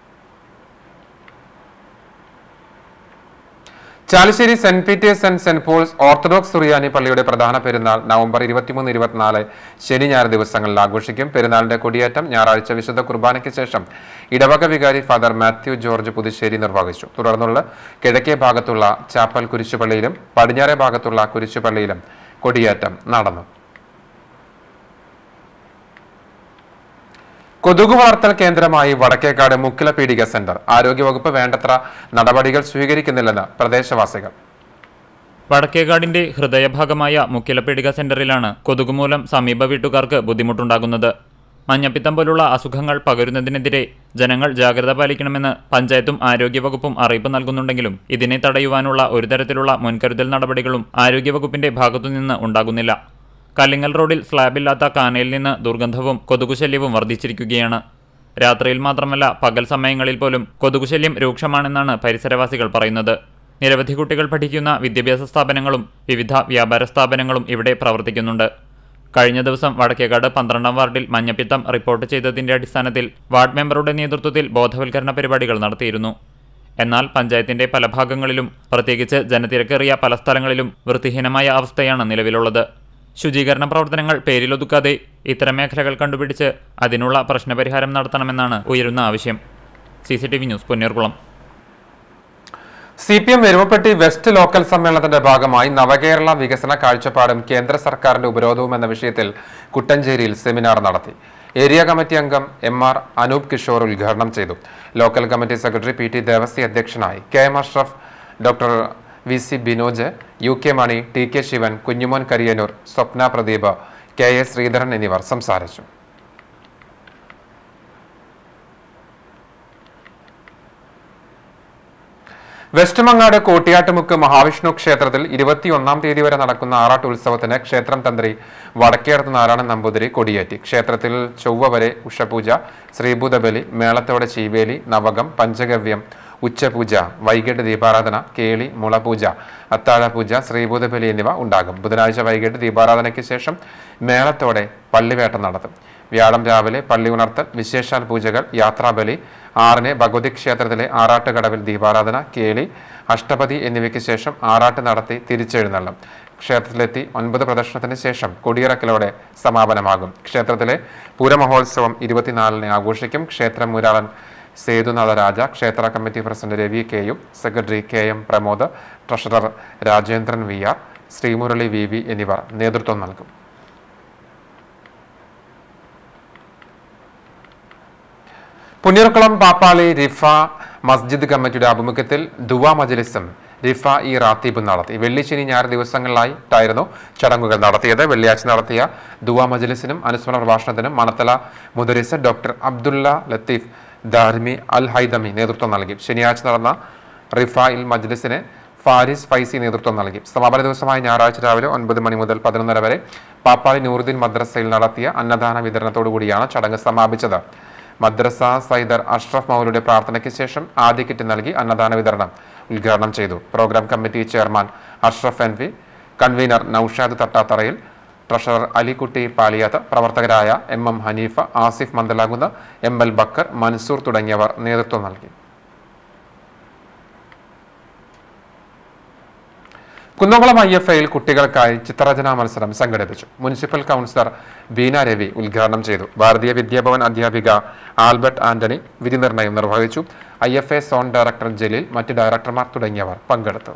Chalissery saint Peter's and saint Paul's orthodox Suriyani പള്ളിയുടെ പ്രധാന പെരുന്നാൾ നവംബർ ഇരുപത്തിമൂന്ന് ഇരുപത്തിനാല് ശനി ഞായർ ദിവസങ്ങളിൽ ആഘോഷിക്കും. പെരുന്നാളിന്റെ കൊടിയേറ്റം ഞായറാഴ്ച വിശുദ്ധ കുർബാനയ്ക്ക് ശേഷം ഇടവക വികാരി ഫാദർ മാത്യു ജോർജ് പുതുശ്ശേരി നിർവഹിച്ചു. തുടർന്നുള്ള കിഴക്കേ ഭാഗത്തുള്ള ചാപ്പൽ കുരിശുപള്ളിയിലും പടിഞ്ഞാറേ ഭാഗത്തുള്ള കുരിശുപള്ളിയിലും കൊടിയേറ്റം നടന്നു. കൊതുകു വളർത്തൽ കേന്ദ്രമായി വടക്കേക്കാട് മുക്കിലപീടിക സെന്റർ. ആരോഗ്യവകുപ്പ് വേണ്ടത്ര നടപടികൾ സ്വീകരിക്കുന്നില്ലെന്ന് പ്രദേശവാസികൾ. വടക്കേക്കാടിന്റെ ഹൃദയഭാഗമായ മുക്കിലപീടിക സെന്ററിലാണ് കൊതുകുമൂലം സമീപ വീട്ടുകാർക്ക് ബുദ്ധിമുട്ടുണ്ടാകുന്നത്. മഞ്ഞപ്പിത്തം പോലുള്ള അസുഖങ്ങൾ പകരുന്നതിനെതിരെ ജനങ്ങൾ ജാഗ്രത പാലിക്കണമെന്ന് പഞ്ചായത്തും ആരോഗ്യവകുപ്പും അറിയിപ്പ് നൽകുന്നുണ്ടെങ്കിലും ഇതിനെ തടയുവാനുള്ള ഒരു തരത്തിലുള്ള മുൻകരുതൽ നടപടികളും ആരോഗ്യവകുപ്പിന്റെ ഭാഗത്തുനിന്ന് ഉണ്ടാകുന്നില്ല. കല്ലിങ്ങൽ റോഡിൽ സ്ലാബില്ലാത്ത കാനയിൽ നിന്ന് ദുർഗന്ധവും കൊതുകുശല്യവും വർദ്ധിച്ചിരിക്കുകയാണ്. രാത്രിയിൽ മാത്രമല്ല പകൽ സമയങ്ങളിൽ പോലും കൊതുകുശല്യം രൂക്ഷമാണെന്നാണ് പരിസരവാസികൾ പറയുന്നത്. നിരവധി കുട്ടികൾ പഠിക്കുന്ന വിദ്യാഭ്യാസ സ്ഥാപനങ്ങളും വിവിധ വ്യാപാര സ്ഥാപനങ്ങളും ഇവിടെ പ്രവർത്തിക്കുന്നുണ്ട്. കഴിഞ്ഞ ദിവസം വടക്കേക്കാട് പന്ത്രണ്ടാം വാർഡിൽ മഞ്ഞപ്പിത്തം റിപ്പോർട്ട് ചെയ്തതിന്റെ അടിസ്ഥാനത്തിൽ വാർഡ് മെമ്പറുടെ നേതൃത്വത്തിൽ ബോധവൽക്കരണ പരിപാടികൾ നടത്തിയിരുന്നു. എന്നാൽ പഞ്ചായത്തിന്റെ പല ഭാഗങ്ങളിലും പ്രത്യേകിച്ച് ജനത്തിരക്കേറിയ പല സ്ഥലങ്ങളിലും വൃത്തിഹീനമായ അവസ്ഥയാണ് നിലവിലുള്ളത്. ശുചീകരണ പ്രവർത്തനങ്ങൾ പേരിലൊതുക്കാതെ ഇത്തരം മേഖലകൾ കണ്ടുപിടിച്ച് അതിനുള്ള പ്രശ്നപരിഹാരം നടത്തണമെന്നാണ് ഉയരുന്ന ആവശ്യം. C C T V news, Ponnurkulam. C P M Erumapetty west local സമ്മേളനത്തിന്റെ ഭാഗമായി നവകേരള വികസന കാഴ്ചപ്പാടും കേന്ദ്ര സർക്കാരിന്റെ ഉപരോധവും എന്ന വിഷയത്തിൽ കുട്ടഞ്ചേരിയിൽ സെമിനാർ നടത്തി. ഏരിയ കമ്മിറ്റി അംഗം എം ആർ അനൂപ് കിഷോർ ഉദ്ഘാടനം ചെയ്തു. Local committee secretary P T Devasi അധ്യക്ഷനായി. K M Ashraf, doctor V C Binoj, U K Mani, T K Sivan, Kunjumon Kariyannur, Swapna Pradeep, K A Sreedharan എന്നിവർ സംസാരിച്ചു. വെസ്റ്റ് മങ്ങാട് കോട്ടിയാട്ടുമുക്ക് മഹാവിഷ്ണു ക്ഷേത്രത്തിൽ ഇരുപത്തിയൊന്നാം തീയതി വരെ നടക്കുന്ന ആറാട്ട് ഉത്സവത്തിന് ക്ഷേത്രം തന്ത്രി വടക്കേടത്ത് നാരായണൻ നമ്പൂതിരി കൊടിയേറ്റി. ക്ഷേത്രത്തിൽ ചൊവ്വ വരെ ഉഷപൂജ, ശ്രീഭൂതബലി, മേളത്തോടെ ചീവേലി, നവകം, പഞ്ചഗവ്യം, ഉച്ചപൂജ, വൈകിട്ട് ദീപാരാധന, കേളി, മുളപൂജ, അത്താഴപൂജ, ശ്രീഭൂതബലി എന്നിവ ഉണ്ടാകും. ബുധനാഴ്ച വൈകിട്ട് ദീപാരാധനയ്ക്ക് ശേഷം മേളത്തോടെ പള്ളിവേട്ട നടത്തും. വ്യാഴം രാവിലെ പള്ളി ഉണർത്തൽ, വിശേഷാൽ പൂജകൾ, യാത്രാബലി. ആറിന് ഭഗവതി ക്ഷേത്രത്തിലെ ആറാട്ട് കടവിൽ ദീപാരാധന, കേളി, അഷ്ടപതി എന്നിവയ്ക്ക് ശേഷം ആറാട്ട് നടത്തി തിരിച്ചെഴുന്നള്ളും. ക്ഷേത്രത്തിലെത്തി ഒൻപത് പ്രദർശനത്തിന് ശേഷം കൊടിയിറക്കലോടെ സമാപനമാകും. ക്ഷേത്രത്തിലെ പൂരമഹോത്സവം ഇരുപത്തിനാലിന് ആഘോഷിക്കും. ക്ഷേത്രം മുരാളൻ സേതുനാഥ രാജ, ക്ഷേത്ര കമ്മിറ്റി പ്രസിഡന്റ് രവി കെയും, secretary K M Pramod, treasurer Rajendran V R, Sreemurali V V എന്നിവർ നേതൃത്വം നൽകും. പുന്നൂർക്കുളം പാപ്പാളി റിഫ മസ്ജിദ് കമ്മിറ്റിയുടെ ആഭിമുഖ്യത്തിൽ ദുവാ മജ്ലിസും റിഫ ഇ റാത്തീബും നടത്തി. വെള്ളി, ശനി, ഞായർ ദിവസങ്ങളിലായിട്ടായിരുന്നു ചടങ്ങുകൾ നടത്തിയത്. വെള്ളിയാഴ്ച നടത്തിയ ദുവാ മജ്ലിസിനും അനുസ്മരണ പ്രഭാഷണത്തിനും മണത്തല മുദരിസ് ഡോക്ടർ അബ്ദുള്ള ലത്തീഫ് ദാർമി അൽ ഹൈദമി നേതൃത്വം നൽകി. ശനിയാഴ്ച നടന്ന റിഫ ഇൽ മജ്ലിസിന് ഫാരിസ് ഫൈസി നേതൃത്വം നൽകി. സമാപന ദിവസമായ ഞായറാഴ്ച രാവിലെ ഒൻപത് മണി മുതൽ പതിനൊന്നര വരെ പാപ്പാളി നൂറുദ്ദീൻ മദ്രസയിൽ നടത്തിയ അന്നദാന വിതരണത്തോടുകൂടിയാണ് ചടങ്ങ് സമാപിച്ചത്. മദ്രസ സൈദർ അഷ്റഫ് മൗലയുടെ പ്രാർത്ഥനയ്ക്ക് ശേഷം ആദ്യ കിറ്റ് നൽകി അന്നദാന വിതരണം ഉദ്ഘാടനം ചെയ്തു. Programme committee chairman Ashraf N V, convener Noushad തട്ടാത്തറയിൽ, ട്രഷറർ അലിക്കുട്ടി പാലിയാത്ത്, പ്രവർത്തകരായ എം എം ഹനീഫ, ആസിഫ് മന്ദലാകുന്ന, എം എൽ ബക്കർ, മൻസൂർ തുടങ്ങിയവർ നേതൃത്വം നൽകി. കുന്നംകുളം ഐ എഫ് ഐയിൽ കുട്ടികൾക്കായി ചിത്രരചനാ മത്സരം സംഘടിപ്പിച്ചു. മുനിസിപ്പൽ കൗൺസിലർ ബീന രവി ഉദ്ഘാടനം ചെയ്തു. ഭാരതീയ വിദ്യാഭവൻ അധ്യാപിക ആൽബർട്ട് ആന്റണി വിധി നിർണയം നിർവഹിച്ചു. I F A zone director Jaleel, മറ്റ് ഡയറക്ടർമാർ തുടങ്ങിയവർ പങ്കെടുത്തു.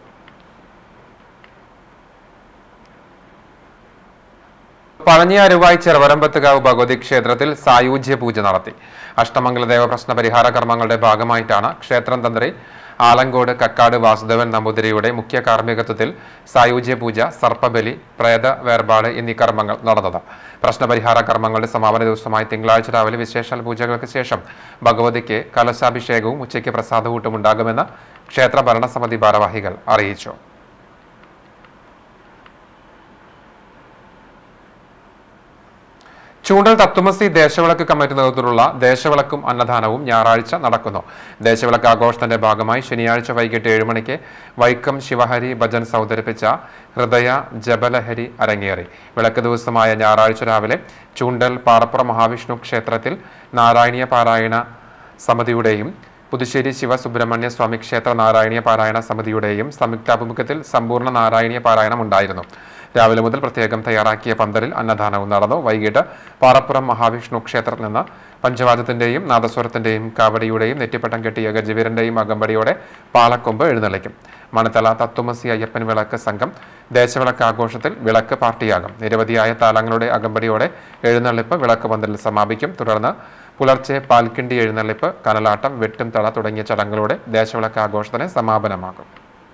പഴഞ്ഞി അരുവായി ചെറുവരമ്പത്തുകാവ് ഭഗവതി ക്ഷേത്രത്തിൽ സായൂജ്യ പൂജ നടത്തി. അഷ്ടമംഗല ദേവപ്രശ്ന പരിഹാര കർമ്മങ്ങളുടെ ഭാഗമായിട്ടാണ് ക്ഷേത്രം തന്ത്രി ആലങ്കോട് കക്കാട് വാസുദേവൻ നമ്പൂതിരിയുടെ മുഖ്യ കാർമ്മികത്വത്തിൽ സായൂജ്യ പൂജ, സർപ്പബലി, പ്രേത വേർപാട് എന്നീ കർമ്മങ്ങൾ നടന്നത്. പ്രശ്നപരിഹാര കർമ്മങ്ങളുടെ സമാപന ദിവസമായി തിങ്കളാഴ്ച രാവിലെ വിശേഷാൽ പൂജകൾക്ക് ശേഷം ഭഗവതിക്ക് കലശാഭിഷേകവും ഉച്ചയ്ക്ക് പ്രസാദകൂട്ടും ഉണ്ടാകുമെന്ന് ക്ഷേത്ര ഭരണസമിതി ഭാരവാഹികൾ അറിയിച്ചു. ചൂണ്ടൽ തത്വമസി ദേശവിളക്ക് കമ്മിറ്റി നേതൃത്വത്തിലുള്ള ദേശവിളക്കും അന്നദാനവും ഞായറാഴ്ച നടക്കുന്നു. ദേശവിളക്ക് ആഘോഷത്തിന്റെ ഭാഗമായി ശനിയാഴ്ച വൈകിട്ട് ഏഴ് മണിക്ക് വൈക്കം ശിവഹരി ഭജൻ അവതരിപ്പിച്ച ഹൃദയ ജപലഹരി അരങ്ങേറി. വിളക്ക് ദിവസമായ ഞായറാഴ്ച രാവിലെ ചൂണ്ടൽ പാറപ്പുറ മഹാവിഷ്ണു ക്ഷേത്രത്തിൽ നാരായണീയ പാരായണ സമിതിയുടെയും പുതുശ്ശേരി ശിവസുബ്രഹ്മണ്യ സ്വാമി ക്ഷേത്ര നാരായണീയ പാരായണ സമിതിയുടെയും സംയുക്താഭിമുഖ്യത്തിൽ സമ്പൂർണ്ണ നാരായണീയ പാരായണം ഉണ്ടായിരുന്നു. രാവിലെ മുതൽ പ്രത്യേകം തയ്യാറാക്കിയ പന്തലിൽ അന്നദാനവും നടന്നു. വൈകിട്ട് പാറപ്പുറം മഹാവിഷ്ണു ക്ഷേത്രത്തിൽ നിന്ന് പഞ്ചവാദ്യത്തിന്റെയും നാദസ്വരത്തിന്റെയും കാവടിയുടെയും നെറ്റിപ്പട്ടം കെട്ടിയ ഗജവീരന്റെയും അകമ്പടിയോടെ പാലക്കൊമ്പ് എഴുന്നള്ളിക്കും. മണത്തല തത്വമസി അയ്യപ്പൻ വിളക്ക് സംഘം ദേശവിളക്ക് ആഘോഷത്തിൽ വിളക്ക് പാർട്ടിയാകും. നിരവധിയായ താലങ്ങളുടെ അകമ്പടിയോടെ എഴുന്നള്ളിപ്പ് വിളക്ക് പന്തലിൽ സമാപിക്കും. തുടർന്ന് പുലർച്ചെ പാൽക്കിണ്ടി എഴുന്നള്ളിപ്പ്, കനലാട്ടം, വെട്ടും തള തുടങ്ങിയ ചടങ്ങുകളോടെ ദേശവിളക്ക് ആഘോഷത്തിന് സമാപനമാകും.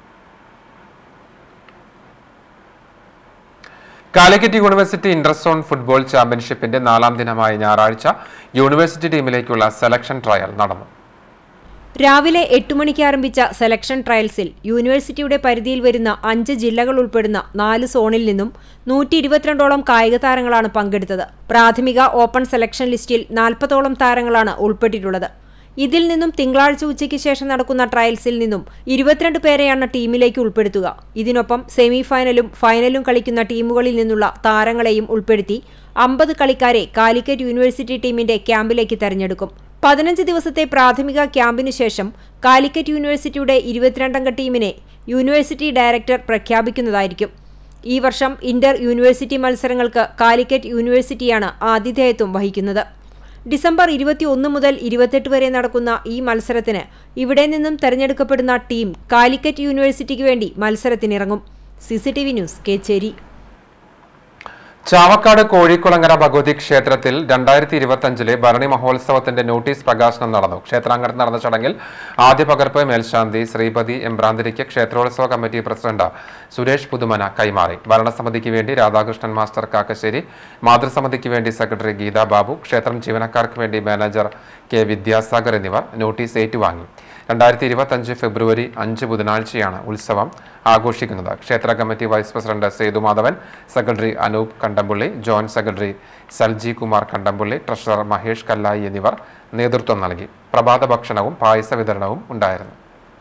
കാലിക്കറ്റ് യൂണിവേഴ്സിറ്റി ഇന്റർസോൺ ഫുട്ബോൾ ചാമ്പ്യൻഷിപ്പിന്റെ നാലാം ദിനമായ ഞായറാഴ്ച യൂണിവേഴ്സിറ്റി ടീമിലേക്കുള്ള സെലക്ഷൻ ട്രയൽ നടന്നു. രാവിലെ എട്ട് മണിക്ക് ആരംഭിച്ച സെലക്ഷൻ ട്രയൽസിൽ യൂണിവേഴ്സിറ്റിയുടെ പരിധിയിൽ വരുന്ന അഞ്ച് ജില്ലകൾ ഉൾപ്പെടുന്ന നാല് സോണിൽ നിന്നും നൂറ്റി ഇരുപത്തിരണ്ടോളം കായിക താരങ്ങളാണ് പങ്കെടുത്തത്. പ്രാഥമിക ഓപ്പൺ സെലക്ഷൻ ലിസ്റ്റിൽ നാൽപ്പതോളം താരങ്ങളാണ് ഉൾപ്പെട്ടിട്ടുള്ളത്. ഇതിൽ നിന്നും തിങ്കളാഴ്ച ഉച്ചയ്ക്ക് ശേഷം നടക്കുന്ന ട്രയൽസിൽ നിന്നും ഇരുപത്തിരണ്ട് പേരെയാണ് ടീമിലേക്ക് ഉൾപ്പെടുത്തുക. ഇതിനൊപ്പം സെമി ഫൈനലും ഫൈനലും കളിക്കുന്ന ടീമുകളിൽ നിന്നുള്ള താരങ്ങളെയും ഉൾപ്പെടുത്തി അമ്പത് കളിക്കാരെ കാലിക്കറ്റ് യൂണിവേഴ്സിറ്റി ടീമിന്റെ ക്യാമ്പിലേക്ക് തെരഞ്ഞെടുക്കും. പതിനഞ്ച് ദിവസത്തെ പ്രാഥമിക ക്യാമ്പിനു ശേഷം കാലിക്കറ്റ് യൂണിവേഴ്സിറ്റിയുടെ ഇരുപത്തിരണ്ടംഗ ടീമിനെ യൂണിവേഴ്സിറ്റി ഡയറക്ടർ പ്രഖ്യാപിക്കുന്നതായിരിക്കും. ഈ വർഷം ഇന്റർ യൂണിവേഴ്സിറ്റി മത്സരങ്ങൾക്ക് കാലിക്കറ്റ് യൂണിവേഴ്സിറ്റിയാണ് ആതിഥേയത്വം വഹിക്കുന്നത്. ഡിസംബർ ഇരുപത്തി ഒന്ന് മുതൽ ഇരുപത്തെട്ട് വരെ നടക്കുന്ന ഈ മത്സരത്തിന് ഇവിടെ നിന്നും തെരഞ്ഞെടുക്കപ്പെടുന്ന ടീം കാലിക്കറ്റ് യൂണിവേഴ്സിറ്റിക്ക് വേണ്ടി മത്സരത്തിനിറങ്ങും. C C T V news, Kechery. Chavakkad Kozhikulangara Bhagavathi ക്ഷേത്രത്തിൽ രണ്ടായിരത്തി ഇരുപത്തി അഞ്ചിലെ ഭരണി മഹോത്സവത്തിന്റെ നോട്ടീസ് പ്രകാശനം നടന്നു. ക്ഷേത്രാങ്കണത്തിൽ നടന്ന ചടങ്ങിൽ ആദ്യ പകർപ്പ് മേൽശാന്തി ശ്രീപതി എംബ്രാന്തിരിക്ക് ക്ഷേത്രോത്സവ കമ്മിറ്റി പ്രസിഡന്റ് സുരേഷ് പുതുമന കൈമാറി. ഭരണസമിതിക്ക് വേണ്ടി രാധാകൃഷ്ണൻ മാസ്റ്റർ കാക്കശ്ശേരി, മാതൃസമിതിക്ക് വേണ്ടി സെക്രട്ടറി ഗീതാ ബാബു, ക്ഷേത്രം ജീവനക്കാർക്ക് വേണ്ടി മാനേജർ കെ വിദ്യാസാഗർ എന്നിവർ നോട്ടീസ് ഏറ്റുവാങ്ങി. രണ്ടായിരത്തി ഇരുപത്തി അഞ്ച് ഫെബ്രുവരി അഞ്ച് ബുധനാഴ്ചയാണ് ഉത്സവം ആഘോഷിക്കുന്നത്. ക്ഷേത്ര committee vice president Sethumadhavan, secretary Anoop Kandampully, joint secretary Salji Kumar Kandampully, treasurer Mahesh Kallayi എന്നിവർ നേതൃത്വം നൽകി. പ്രഭാത ഭക്ഷണവും പായസ വിതരണവും ഉണ്ടായിരുന്നു.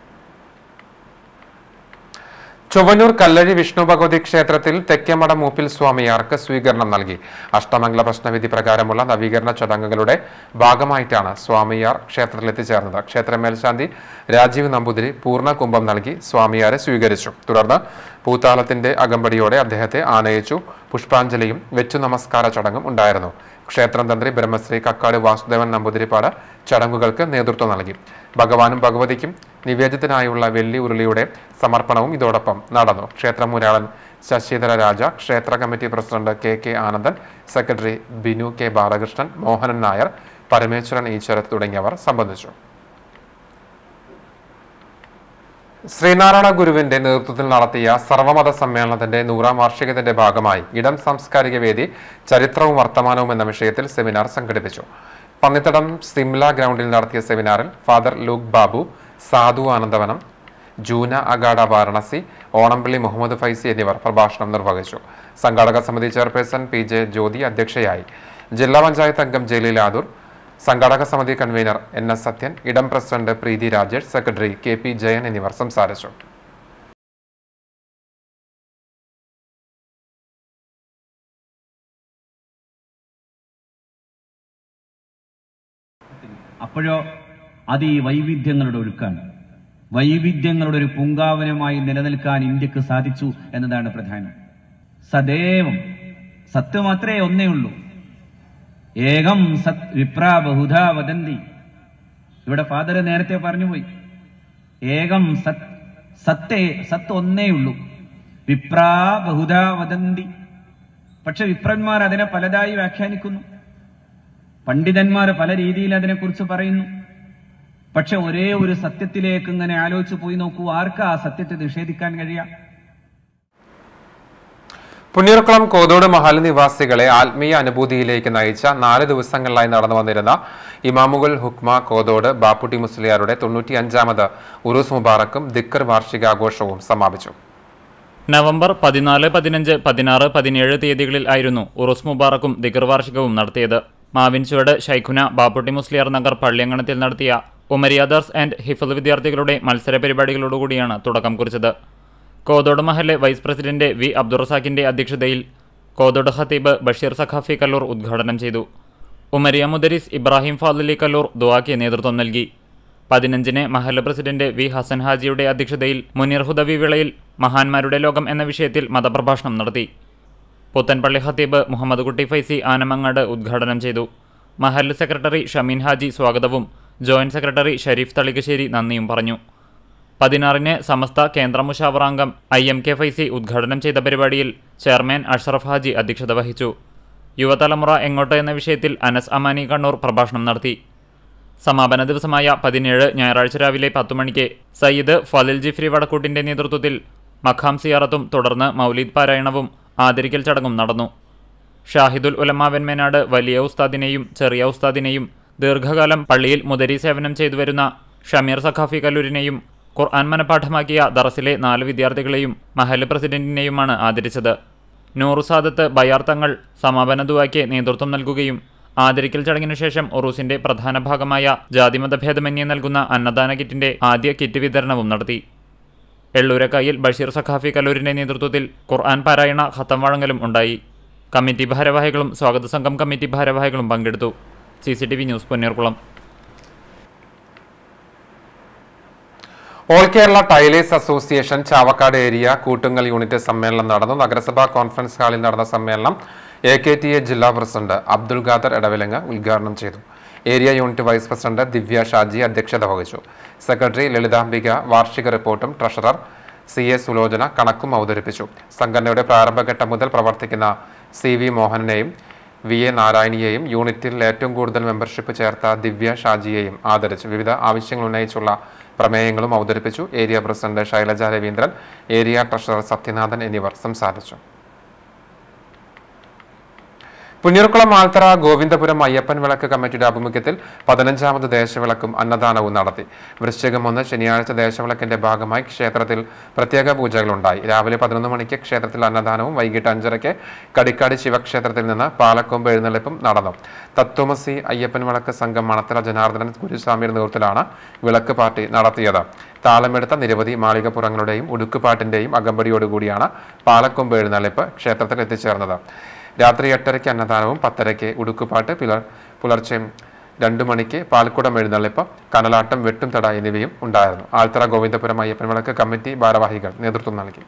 ചൊവ്വന്നൂർ കല്ലഴി വിഷ്ണു ഭഗവതി ക്ഷേത്രത്തിൽ തെക്കേമട മൂപ്പിൽ സ്വാമിയാർക്ക് സ്വീകരണം നൽകി. അഷ്ടമംഗല പ്രശ്നവിധി പ്രകാരമുള്ള നവീകരണ ചടങ്ങുകളുടെ ഭാഗമായിട്ടാണ് സ്വാമിയാർ ക്ഷേത്രത്തിൽ എത്തിച്ചേർന്നത്. ക്ഷേത്ര മേൽശാന്തി രാജീവ് നമ്പൂതിരി പൂർണ്ണ കുംഭം നൽകി സ്വാമിയാരെ സ്വീകരിച്ചു. തുടർന്ന് പൂത്താളത്തിന്റെ അകമ്പടിയോടെ അദ്ദേഹത്തെ ആനയിച്ചു. പുഷ്പാഞ്ജലിയും വെച്ചു നമസ്കാര ചടങ്ങും ഉണ്ടായിരുന്നു. ക്ഷേത്രം തന്ത്രി ബ്രഹ്മശ്രീ കക്കാട് വാസുദേവൻ നമ്പൂതിരിപ്പാട് ചടങ്ങുകൾക്ക് നേതൃത്വം നൽകി. ഭഗവാനും ഭഗവതിക്കും നിവേദ്യത്തിനായുള്ള വെള്ളി ഉരുളിയുടെ സമർപ്പണവും ഇതോടൊപ്പം നടന്നു. ക്ഷേത്രമൂരാളൻ ശശിധര രാജ, ക്ഷേത്ര committee president K K Anandan, secretary Binu K Balakrishnan, Mohanan Nair, Parameswaran Easwarath തുടങ്ങിയവർ സംബന്ധിച്ചു. ശ്രീനാരായണ ഗുരുവിന്റെ നേതൃത്വത്തിൽ നടത്തിയ സർവമത സമ്മേളനത്തിന്റെ നൂറാം വാർഷികത്തിന്റെ ഭാഗമായി ഇടം സാംസ്കാരിക വേദി ചരിത്രവും വർത്തമാനവും എന്ന വിഷയത്തിൽ സെമിനാർ സംഘടിപ്പിച്ചു. പന്നിത്തടം സിംല ഗ്രൗണ്ടിൽ നടത്തിയ സെമിനാറിൽ ഫാദർ ലൂക്ക് ബാബു, സാധു ആനന്ദവനം, ജൂന അഗാഡ വാരണസി, ഓണംപള്ളി മുഹമ്മദ് ഫൈസി എന്നിവർ പ്രഭാഷണം നിർവഹിച്ചു. സംഘാടക സമിതി ചെയർപേഴ്സൺ പി ജെ ജ്യോതി അധ്യക്ഷയായി. ജില്ലാ പഞ്ചായത്ത് അംഗം ജലീൽ ആദൂർ, സംഘാടക സമിതി കൺവീനർ എൻ എസ് സത്യൻ, ഇടം president Preethi Rajesh, secretary K P Jayan എന്നിവർ സംസാരിച്ചു. അപ്പോഴോ അത് ഈ വൈവിധ്യങ്ങളുടെ ഒഴുക്കാണ്. വൈവിധ്യങ്ങളുടെ ഒരു പൂങ്കാവനമായി നിലനിൽക്കാൻ ഇന്ത്യക്ക് സാധിച്ചു എന്നതാണ് പ്രധാനം. സദൈവം സത്യം മാത്രമേ ഒന്നേ ഉള്ളൂ. ഏകം സത് വിപ്രാ ബഹുധാ വദന്തി. ഇവിടെ ഫാദർ നേരത്തെ പറഞ്ഞുപോയി. ഏകം സത് സത്തേ സത്ത് ഒന്നേ ഉള്ളൂ. വിപ്രാ ബഹുധാ വദന്തി. പക്ഷെ വിപ്രന്മാർ അതിനെ പലതായി വ്യാഖ്യാനിക്കുന്നു. പണ്ഡിതന്മാർ പല രീതിയിൽ അതിനെക്കുറിച്ച് പറയുന്നു. പക്ഷെ ഒരേ ഒരു സത്യത്തിലേക്ക് ഇങ്ങനെ ആലോചിച്ച് പോയി നോക്കൂ, ആർക്കാ ആ സത്യത്തെ നിഷേധിക്കാൻ കഴിയാം? പുന്നീർക്കുളം കോതോട് മഹൽ നിവാസികളെ ആത്മീയ അനുഭൂതിയിലേക്ക് നയിച്ച നാല് ദിവസങ്ങളിലായി നടന്നു വന്നിരുന്ന ഇമാമുൽ ഹുക്മ കോതോട് ബാപ്പുട്ടി മുസ്ലിയാരുടെ തൊണ്ണൂറ്റി അഞ്ചാമത് ഉറൂസ് മുബാറക്കും ദിക്കർ വാർഷികാഘോഷവും സമാപിച്ചു. നവംബർ പതിനാല്, പതിനഞ്ച്, പതിനാറ്, പതിനേഴ് തീയതികളിൽ ആയിരുന്നു ഉറൂസ് മുബാറക്കും ദിക്കർ വാർഷികവും നടത്തിയത്. മാവിൻചുവട് ഷൈഖുന ബാപ്പുട്ടി മുസ്ലിയാർ നഗർ പള്ളിയങ്കണത്തിൽ നടത്തിയ ഉമരിയാദർസ് ആൻഡ് ഹിഫ്ള് വിദ്യാർത്ഥികളുടെ മത്സര പരിപാടികളോടുകൂടിയാണ് തുടക്കം കുറിച്ചത്. കോതോട് മഹല്ലെ വൈസ് പ്രസിഡന്റ് വി അബ്ദുറസാഖിന്റെ അധ്യക്ഷതയിൽ കോതോട് ഖത്തീബ് ബഷീർ സഖാഫി കല്ലൂർ ഉദ്ഘാടനം ചെയ്തു. ഉമരിയ മുദരിസ് ഇബ്രാഹിം ഫാദലി കല്ലൂർ ദുആക്ക് നേതൃത്വം നൽകി. പതിനഞ്ചിന് മഹല്ല് പ്രസിഡന്റ് വി ഹസൻ ഹാജിയുടെ അധ്യക്ഷതയിൽ മുനീർ ഹുദവി വിളയിൽ മഹാന്മാരുടെ ലോകം എന്ന വിഷയത്തിൽ മതപ്രഭാഷണം നടത്തി. പുത്തൻപള്ളി ഖത്തീബ് മുഹമ്മദ് കുട്ടി ഫൈസി ആനമങ്ങാട് ഉദ്ഘാടനം ചെയ്തു. മഹല്ല് സെക്രട്ടറി ഷമീൻ ഹാജി സ്വാഗതവും ജോയിന്റ് സെക്രട്ടറി ഷരീഫ് തളികശ്ശേരി നന്ദിയും പറഞ്ഞു. പതിനാറിന് സമസ്ത കേന്ദ്ര മുഷാവറാംഗം ഐ എം കെ ഫൈസി ഉദ്ഘാടനം ചെയ്ത പരിപാടിയിൽ ചെയർമാൻ അഷ്റഫ് ഹാജി അധ്യക്ഷത വഹിച്ചു. യുവതലമുറ എങ്ങോട്ട് എന്ന വിഷയത്തിൽ അനസ് അമാനി കണ്ണൂർ പ്രഭാഷണം നടത്തി. സമാപന ദിവസമായ പതിനേഴ് ഞായറാഴ്ച രാവിലെ പത്തു മണിക്ക് സയ്യിദ് ഫലിൽ ജിഫ്രി വടക്കൂട്ടിന്റെ നേതൃത്വത്തിൽ മഖാം സിയാറത്തും തുടർന്ന് മൗലീദ് പാരായണവും ആദരിക്കൽ ചടങ്ങും നടന്നു. ഷാഹിദുൽ ഉലമ വെൺമേനാട് വലിയ ഉസ്താദിനെയും ചെറിയ ഉസ്താദിനെയും ദീർഘകാലം പള്ളിയിൽ മുദരി സേവനം ചെയ്തുവരുന്ന ഷമീർ സഖാഫി കല്ലൂരിനെയും ഖുർആൻ മനഃപാഠമാക്കിയ ദറസിലെ നാല് വിദ്യാർത്ഥികളെയും മഹല്ല് പ്രസിഡന്റിനെയുമാണ് ആദരിച്ചത്. നൂറു സാദത്ത് ബയാർ തങ്ങൾ സമാപന ദുആയ്ക്ക് നേതൃത്വം നൽകുകയും ആദരിക്കൽ ചടങ്ങിനു ശേഷം ഉറൂസിന്റെ പ്രധാന ഭാഗമായ ജാതിമതഭേദമന്യേ നൽകുന്ന അന്നദാന കിറ്റിന്റെ ആദ്യ കിറ്റ് വിതരണവും നടത്തി. എള്ളൂരക്കായിൽ ബഷീർ സഖാഫി കല്ലൂരിന്റെ നേതൃത്വത്തിൽ ഖുർആൻ പാരായണ ഖത്തം വഴങ്ങലും ഉണ്ടായി. കമ്മിറ്റി ഭാരവാഹികളും സ്വാഗത സംഘം കമ്മിറ്റി ഭാരവാഹികളും പങ്കെടുത്തു. C C T V news Ponnerkulam. All Kerala tailors association Chavakkad area Koottungal unit സമ്മേളനം നടന്നു. നഗരസഭാ കോൺഫറൻസ് ഹാളിൽ നടന്ന സമ്മേളനം എ കെ ടി എ ജില്ലാ പ്രസിഡന്റ് അബ്ദുൽ ഖാദർ എടവിലങ്ങ് ഉദ്ഘാടനം ചെയ്തു. Area unit vice president Divya Shaji അധ്യക്ഷത വഹിച്ചു. സെക്രട്ടറി ലളിതാംബിക വാർഷിക റിപ്പോർട്ടും ട്രഷറർ സി എ സുലോചന കണക്കും അവതരിപ്പിച്ചു. സംഘടനയുടെ പ്രാരംഭഘട്ടം മുതൽ പ്രവർത്തിക്കുന്ന സി വി മോഹനനെയും വി എ നാരായണിയെയും യൂണിറ്റിൽ ഏറ്റവും കൂടുതൽ മെമ്പർഷിപ്പ് ചേർത്ത ദിവ്യ ഷാജിയെയും ആദരിച്ചു. വിവിധ ആവശ്യങ്ങൾ ഉന്നയിച്ചുള്ള പ്രമേയങ്ങളും അവതരിപ്പിച്ചു. Area president Shailaja Raveendran, area treasurer Sathyanathan എന്നിവർ സംസാരിച്ചു. പുന്നൂർക്കുളം ആൽത്തറ ഗോവിന്ദപുരം അയ്യപ്പൻ വിളക്ക് കമ്മിറ്റിയുടെ ആഭിമുഖ്യത്തിൽ പതിനഞ്ചാമത് ദേശവിളക്കും അന്നദാനവും നടത്തി. വൃശ്ചികം ഒന്ന് ശനിയാഴ്ച ദേശവിളക്കിന്റെ ഭാഗമായി ക്ഷേത്രത്തിൽ പ്രത്യേക പൂജകളുണ്ടായി. രാവിലെ പതിനൊന്ന് മണിക്ക് ക്ഷേത്രത്തിൽ അന്നദാനവും വൈകിട്ട് അഞ്ചരയ്ക്ക് കടിക്കാട് ശിവക്ഷേത്രത്തിൽ നിന്ന് പാലക്കൊമ്പ് എഴുന്നള്ളിപ്പും നടന്നു. തത്വമസി അയ്യപ്പൻ വിളക്ക് സംഘം മണത്തല ജനാർദ്ദനൻ ഗുരുസ്വാമിയുടെ നേതൃത്വത്തിലാണ് വിളക്ക് പാർട്ടി നടത്തിയത്. താളമെടുത്ത നിരവധി മാളികപ്പുറങ്ങളുടെയും ഉടുക്കുപാട്ടിന്റെയും അകമ്പടിയോടുകൂടിയാണ് പാലക്കൊമ്പ് എഴുന്നള്ളിപ്പ് ക്ഷേത്രത്തിൽ എത്തിച്ചേർന്നത്. രാത്രി എട്ടരയ്ക്ക് അന്നദാനവും പത്തരയ്ക്ക് ഉടുക്കുപാട്ട്, പുലർ പുലർച്ചെ രണ്ടു മണിക്ക് പാൽക്കുടം എഴുന്നള്ളിപ്പ്, കനലാട്ടം, വെട്ടും തട എന്നിവയും ഉണ്ടായിരുന്നു. ആൽത്തറ ഗോവിന്ദപുരം അയ്യപ്പൻ വിളക്ക് കമ്മിറ്റി ഭാരവാഹികൾ നേതൃത്വം നൽകി.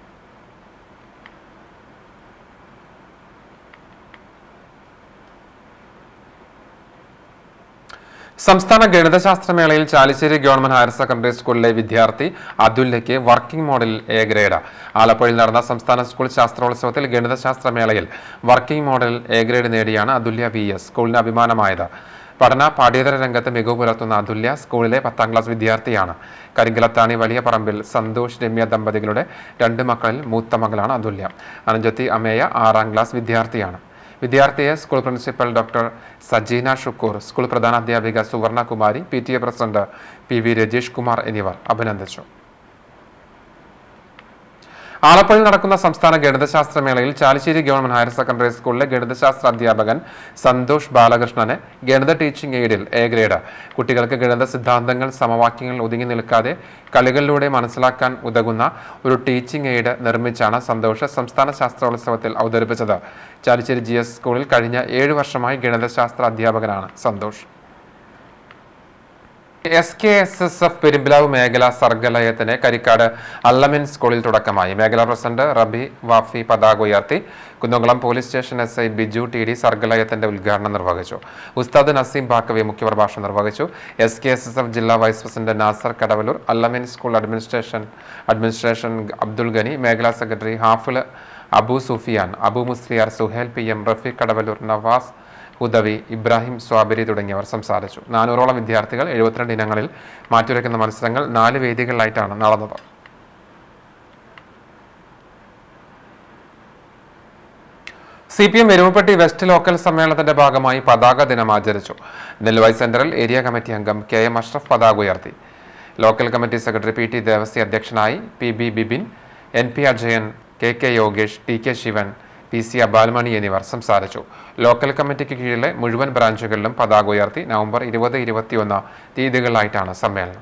സംസ്ഥാന ഗണിതശാസ്ത്രമേളയിൽ ചാലിശ്ശേരി ഗവൺമെന്റ് ഹയർ സെക്കൻഡറി സ്കൂളിലെ വിദ്യാർത്ഥി അതുല്യയ്ക്ക് വർക്കിംഗ് മോഡലിൽ എ ഗ്രേഡ്. ആലപ്പുഴയിൽ നടന്ന സംസ്ഥാന സ്കൂൾ ശാസ്ത്രോത്സവത്തിൽ ഗണിതശാസ്ത്രമേളയിൽ വർക്കിംഗ് മോഡലിൽ എ ഗ്രേഡ് നേടിയാണ് അതുല്യ വി എസ് സ്കൂളിന് അഭിമാനമായത്. പഠന പാഠ്യേതര രംഗത്ത് മികവ് പുലർത്തുന്ന അതുല്യ സ്കൂളിലെ പത്താം ക്ലാസ് വിദ്യാർത്ഥിയാണ്. കരിങ്കലത്താണി വലിയ പറമ്പിൽ സന്തോഷ് രമ്യ ദമ്പതികളുടെ രണ്ട് മക്കളിൽ മൂത്ത മകളാണ് അതുല്യ. അനുജത്തി അമേയ ആറാം ക്ലാസ് വിദ്യാർത്ഥിയാണ്. വിദ്യാർത്ഥിയെ school principal doctor Sajeena Shukkur, school പ്രധാനാധ്യാപിക Suvarna Kumari, P T A president P V Rajeesh Kumar എന്നിവർ അഭിനന്ദിച്ചു. ആലപ്പുഴയിൽ നടക്കുന്ന സംസ്ഥാന ഗണിതശാസ്ത്രമേളയിൽ ചാലിശ്ശേരി ഗവൺമെന്റ് ഹയർ സെക്കൻഡറി സ്കൂളിലെ ഗണിതശാസ്ത്ര അധ്യാപകൻ സന്തോഷ് ബാലകൃഷ്ണന് ഗണിത ടീച്ചിംഗ് എയ്ഡിൽ എ ഗ്രേഡ്. കുട്ടികൾക്ക് ഗണിത സിദ്ധാന്തങ്ങൾ സമവാക്യങ്ങൾ ഒതുങ്ങി നിൽക്കാതെ കളികളിലൂടെ മനസ്സിലാക്കാൻ ഉതകുന്ന ഒരു ടീച്ചിംഗ് എയ്ഡ് നിർമ്മിച്ചാണ് സന്തോഷ് സംസ്ഥാന ശാസ്ത്രോത്സവത്തിൽ അവതരിപ്പിച്ചത്. ചാലിശ്ശേരി ജി എസ് സ്കൂളിൽ കഴിഞ്ഞ ഏഴു വർഷമായി ഗണിതശാസ്ത്ര അധ്യാപകനാണ് Santhosh. S K S S F Perumpilavu മേഖല സർഗലയത്തിന് കരിക്കാട് അള്ളമിൻ സ്കൂളിൽ തുടക്കമായി. മേഖലാ പ്രസിഡന്റ് റബി വാഫി പതാക ഉയർത്തി. Kunnamkulam police station S I Biju T D സർഗലയത്തിന്റെ ഉദ്ഘാടനം നിർവഹിച്ചു. ഉസ്താദ് നസീം ബാക്കവി മുഖ്യപ്രഭാഷണം നിർവഹിച്ചു. S K S S F ജില്ലാ വൈസ് പ്രസിഡന്റ് നാസർ കടവലൂർ, അള്ളമിൻ school administration administration Abdul Gani, മേഖലാ secretary Hafil Abu Sufiyan, Abu Musliyar, Suhail P M, Rafeeq Kadavallur, Navas Hudawi, Ibrahim Swabiri തുടങ്ങിയവർ സംസാരിച്ചു. നാനൂറോളം വിദ്യാർത്ഥികൾ എഴുപത്തിരണ്ട് ഇനങ്ങളിൽ മാറ്റുരയ്ക്കുന്ന മത്സരങ്ങൾ നാല് വേദികളിലായിട്ടാണ് നടന്നത്. C P M Erumapetty west local സമ്മേളനത്തിന്റെ ഭാഗമായി പതാക ദിനം ആചരിച്ചു. നെല്ലുവായ് സെന്ററിൽ ഏരിയ കമ്മിറ്റി അംഗം കെ എം അഷ്റഫ് പതാക ഉയർത്തി. Local committee secretary P T Devasi അധ്യക്ഷനായി. P B Bibin, N P Ajayan, K K Yogesh, T K Sivan, P C Abalmani എന്നിവർ സംസാരിച്ചു. ലോക്കൽ കമ്മിറ്റിക്ക് കീഴിലെ മുഴുവൻ ബ്രാഞ്ചുകളിലും പതാക ഉയർത്തി. നവംബർ ഇരുപത് ഇരുപത്തിയൊന്ന് തീയതികളിലായിട്ടാണ് സമ്മേളനം.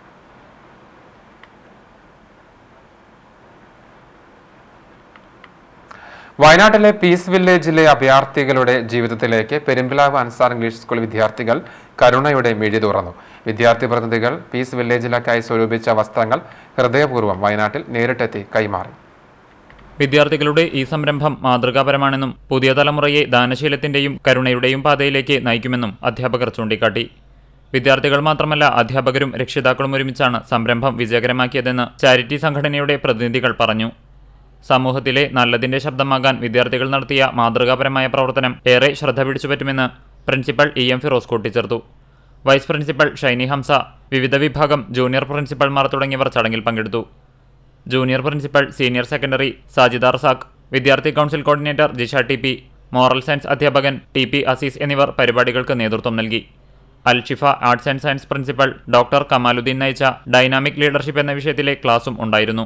വയനാട്ടിലെ പീസ് വില്ലേജിലെ അഭയാർത്ഥികളുടെ ജീവിതത്തിലേക്ക് പെരുമ്പിലാവ് അൻസാർ ഇംഗ്ലീഷ് സ്കൂൾ വിദ്യാർത്ഥികൾ കരുണയുടെ മിഴി തുറന്നു. വിദ്യാർത്ഥി പ്രതിനിധികൾ പീസ് വില്ലേജിലേക്കായി സ്വരൂപിച്ച വസ്ത്രങ്ങൾ ഹൃദയപൂർവ്വം വയനാട്ടിൽ നേരിട്ടെത്തി കൈമാറി. വിദ്യാർത്ഥികളുടെ ഈ സംരംഭം മാതൃകാപരമാണെന്നും പുതിയ തലമുറയെ ദാനശീലത്തിന്റെയും കരുണയുടെയും പാതയിലേക്ക് നയിക്കുമെന്നും അധ്യാപകർ ചൂണ്ടിക്കാട്ടി. വിദ്യാർത്ഥികൾ മാത്രമല്ല അധ്യാപകരും രക്ഷിതാക്കളും ഒരുമിച്ചാണ് സംരംഭം വിജയകരമാക്കിയതെന്ന് ചാരിറ്റി സംഘടനയുടെ പ്രതിനിധികൾ പറഞ്ഞു. സമൂഹത്തിലെ നല്ലതിന്റെ ശബ്ദമാകാൻ വിദ്യാർത്ഥികൾ നടത്തിയ മാതൃകാപരമായ പ്രവർത്തനം ഏറെ ശ്രദ്ധ പിടിച്ചുപറ്റുമെന്ന് പ്രിൻസിപ്പൽ ഇ എം ഫിറോസ് കൂട്ടിച്ചേർത്തു. വൈസ് പ്രിൻസിപ്പൽ ഷൈനി ഹംസ, വിവിധ വിഭാഗം ജൂനിയർ പ്രിൻസിപ്പൽമാർ തുടങ്ങിയവർ ചടങ്ങിൽ പങ്കെടുത്തു. Junior principal, senior secondary Sajida Razak, വിദ്യാർത്ഥി council coordinator Jisha T P, moral science അധ്യാപകൻ ടി പി അസീസ് എന്നിവർ പരിപാടികൾക്ക് നേതൃത്വം നൽകി. Alshifa arts and science principal doctor Kamaluddeen നയിച്ച ഡൈനാമിക് ലീഡർഷിപ്പ് എന്ന വിഷയത്തിലെ ക്ലാസും ഉണ്ടായിരുന്നു.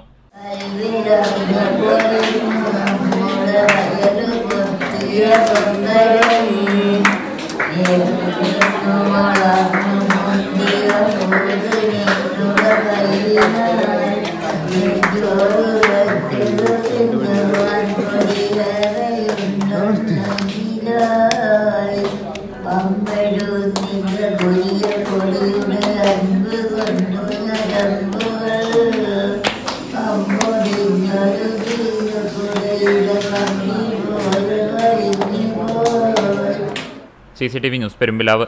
C C T V news, Perumpilavu.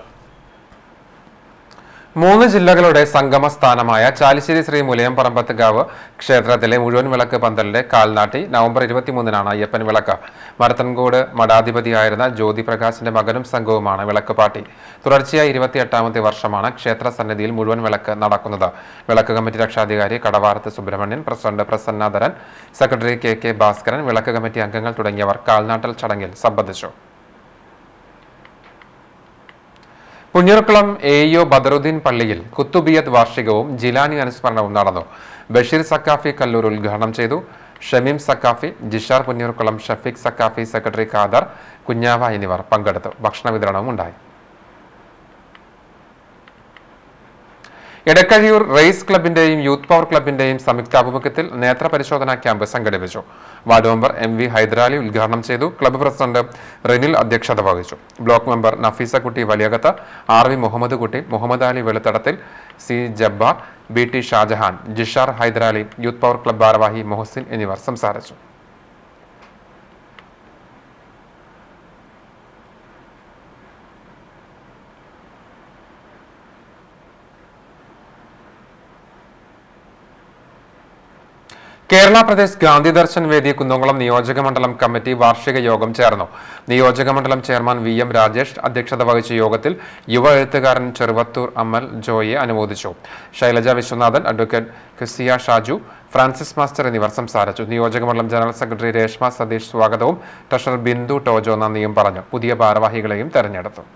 മൂന്ന് ജില്ലകളുടെ സംഗമ സ്ഥാനമായ ചാലിശ്ശേരി ശ്രീ മുലയംപറമ്പത്തുകാവ് ക്ഷേത്രത്തിലെ മുഴുവൻ വിളക്ക് പന്തലിന്റെ കാൽനാട്ടി നവംബർ ഇരുപത്തിമൂന്നിനാണ് അയ്യപ്പൻ വിളക്ക്. മരത്തൻകോട് മഠാധിപതിയായിരുന്ന ജ്യോതിപ്രകാശിന്റെ മകനും സംഘവുമാണ് വിളക്ക് പാട്ടി. തുടർച്ചയായി ഇരുപത്തിയെട്ടാമത്തെ വർഷമാണ് ക്ഷേത്ര സന്നിധിയിൽ മുഴുവൻ വിളക്ക് നടക്കുന്നത്. വിളക്ക് കമ്മിറ്റി രക്ഷാധികാരി Kadavarath Subrahmanyan, president Prasannadharan, secretary K K Bhaskaran, വിളക്ക് കമ്മിറ്റി അംഗങ്ങൾ തുടങ്ങിയവർ കാൽനാട്ടൽ ചടങ്ങിൽ സംബന്ധിച്ചു. Punnoorkulam A E O Badaruddeen പള്ളിയിൽ കുത്തുബിയത്ത് വാർഷികവും ജിലാനി അനുസ്മരണവും നടന്നു. ബഷീർ സക്കാഫി കല്ലൂർ ഉദ്ഘാടനം ചെയ്തു. ഷമീം സക്കാഫി, ജിഷാർ പുന്നൂർക്കുളം, ഷഫീഖ് സക്കാഫി, സെക്രട്ടറി ഖാദർ, കുഞ്ഞാവ എന്നിവർ പങ്കെടുത്തു. ഭക്ഷണ വിതരണവും ഉണ്ടായി. എടക്കഴിയൂർ റേസ് ക്ലബിന്റെയും യൂത്ത് പവർ ക്ലബിന്റെയും സംയുക്താഭിമുഖ്യത്തിൽ നേത്ര പരിശോധനാ ക്യാമ്പ് സംഘടിപ്പിച്ചു. Ward member M V Hydrali ഉദ്ഘാടനം ചെയ്തു. ക്ലബ്ബ് പ്രസിഡന്റ് റിനിൽ അധ്യക്ഷത വഹിച്ചു. Block member Nafeesakutty Valiyakath, R V Muhammad Kutty, Muhammad Ali Veluthedathil, C Jabbar, B T Shajahan, Jishar Hydrali, youth power club ഭാരവാഹി മൊഹസിൻ എന്നിവർ സംസാരിച്ചു. കേരള പ്രദേശ് ഗാന്ധി ദർശൻ വേദി കുന്നംകുളം നിയോജക മണ്ഡലം കമ്മിറ്റി വാർഷിക യോഗം ചേർന്നു. നിയോജക മണ്ഡലം ചെയർമാൻ വി എം രാജേഷ് അധ്യക്ഷത വഹിച്ച യോഗത്തിൽ യുവ എഴുത്തുകാരൻ ചെറുവത്തൂർ അമൽ ജോയെ അനുമോദിച്ചു. ശൈലജ വിശ്വനാഥൻ, അഡ്വക്കേറ്റ് ഖുസിയ ഷാജു, ഫ്രാൻസിസ് മാസ്റ്റർ എന്നിവർ സംസാരിച്ചു. നിയോജക മണ്ഡലം ജനറൽ സെക്രട്ടറി രേഷ്മ സതീഷ് സ്വാഗതവും ട്രഷറർ ബിന്ദു ടോജോ നന്ദിയും പറഞ്ഞു. പുതിയ ഭാരവാഹികളെയും തെരഞ്ഞെടുത്തു.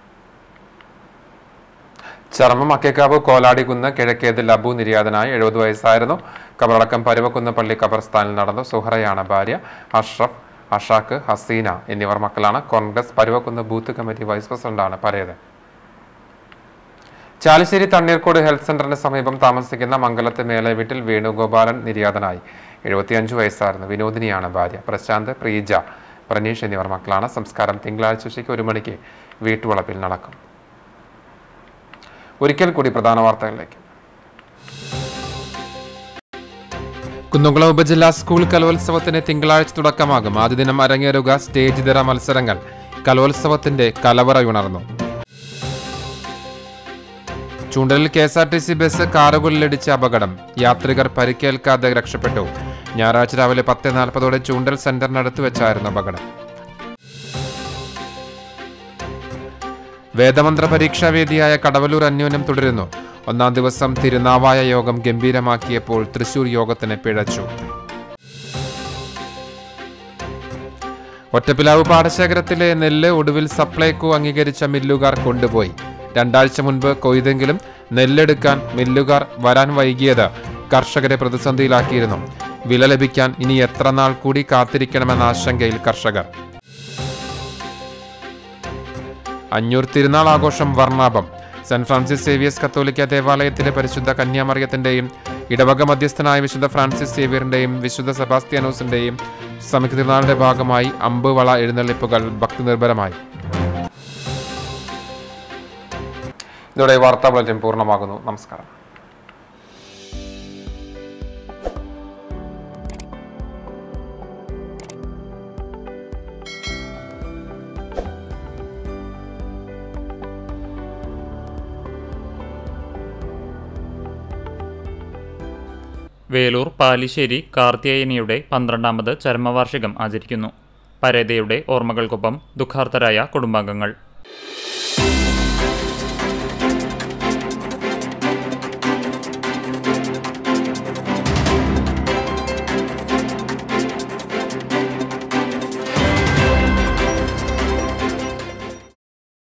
ചർമ്മം അക്കേക്കാവ് കോലാടികുന്ന് കിഴക്കേതിൽ അബു നിര്യാതനായി എഴുപത് വയസ്സായിരുന്നു. കബറടക്കം പരുവക്കുന്ന് പള്ളി ഖബർസ്ഥാനിൽ നടന്നു. സുഹറയാണ് ഭാര്യ. അഷ്റഫ്, അഷാഖ്, ഹസീന എന്നിവർ മക്കളാണ്. Congress Paruvakkunnu booth committee vice പ്രസിഡന്റാണ് പരേത്. ചാലിശ്ശേരി തണ്ണീർക്കോട് ഹെൽത്ത് സെന്ററിന് സമീപം താമസിക്കുന്ന മംഗലത്ത് മേലെ വീട്ടിൽ വേണുഗോപാലൻ നിര്യാതനായി. എഴുപത്തിയഞ്ചു വയസ്സായിരുന്നു. വിനോദിനിയാണ് ഭാര്യ. പ്രശാന്ത്, പ്രീജ, പ്രനീഷ് എന്നിവർ മക്കളാണ്. സംസ്കാരം തിങ്കളാഴ്ച ഉച്ചയ്ക്ക് ഒരു മണിക്ക് വീട്ടുവളപ്പിൽ നടക്കും. ഒരിക്കൽ കൂടി പ്രധാന വാർത്തകളിലേക്ക്. കുന്നംകുളം ഉപജില്ലാ സ്കൂൾ കലോത്സവത്തിന് തിങ്കളാഴ്ച തുടക്കമാകും. ആദ്യ ദിനം അരങ്ങേറുക സ്റ്റേജ് തര മത്സരങ്ങൾ. കലോത്സവത്തിന്റെ കലവറയുണർന്നു. ചൂണ്ടലിൽ K S R T C bus കാറുകളിലിടിച്ച അപകടം. യാത്രികർ പരിക്കേൽക്കാതെ രക്ഷപ്പെട്ടു. ഞായറാഴ്ച രാവിലെ പത്ത് നാൽപ്പതോടെ ചൂണ്ടൽ സെന്ററിനടുത്ത് വെച്ചായിരുന്നു അപകടം. വേദമന്ത്ര പരീക്ഷാവേദിയായ കടവലൂർ അന്യോന്യം തുടരുന്നു. ഒന്നാം ദിവസം തിരുനാവായ യോഗം ഗംഭീരമാക്കിയപ്പോൾ തൃശൂർ യോഗത്തിന് പിഴച്ചു. ഒറ്റപ്പിലാവ് പാടശേഖരത്തിലെ നെല്ല് ഒടുവിൽ സപ്ലൈകോ അംഗീകരിച്ച മില്ലുകാർ കൊണ്ടുപോയി. രണ്ടാഴ്ച മുൻപ് കൊയ്തെങ്കിലും നെല്ലെടുക്കാൻ മില്ലുകാർ വരാൻ വൈകിയത് കർഷകരെ പ്രതിസന്ധിയിലാക്കിയിരുന്നു. വില ലഭിക്കാൻ ഇനി എത്ര നാൾ കൂടി കാത്തിരിക്കണമെന്ന ആശങ്കയിൽ കർഷകർ. അഞ്ഞൂർ തിരുനാൾ ആഘോഷം വർണ്ണാഭം. സെന്റ് ഫ്രാൻസിസ് സേവിയസ് കത്തോലിക്ക ദേവാലയത്തിലെ പരിശുദ്ധ കന്യാമറിയത്തിന്റെയും ഇടവക മധ്യസ്ഥനായ വിശുദ്ധ ഫ്രാൻസിസ് സേവിയറിന്റെയും വിശുദ്ധ സെബാസ്ത്യാനോസിന്റെയും സംയുക്ത തിരുനാളിന്റെ ഭാഗമായി അമ്പുവള എഴുന്നള്ളിപ്പുകൾ ഭക്തിനിർഭരമായി. ഇതോടെ വാർത്താ ബുള്ളറ്റിൻ പൂർണ്ണമാകുന്നു. നമസ്കാരം. വേലൂർ പാലിശ്ശേരി കാർത്തികേയനിയുടെ പന്ത്രണ്ടാമത് ചരമവാർഷികം ആചരിക്കുന്നു. പരേതയുടെ ഓർമ്മകൾക്കൊപ്പം ദുഃഖാർത്തരായ കുടുംബാംഗങ്ങൾ.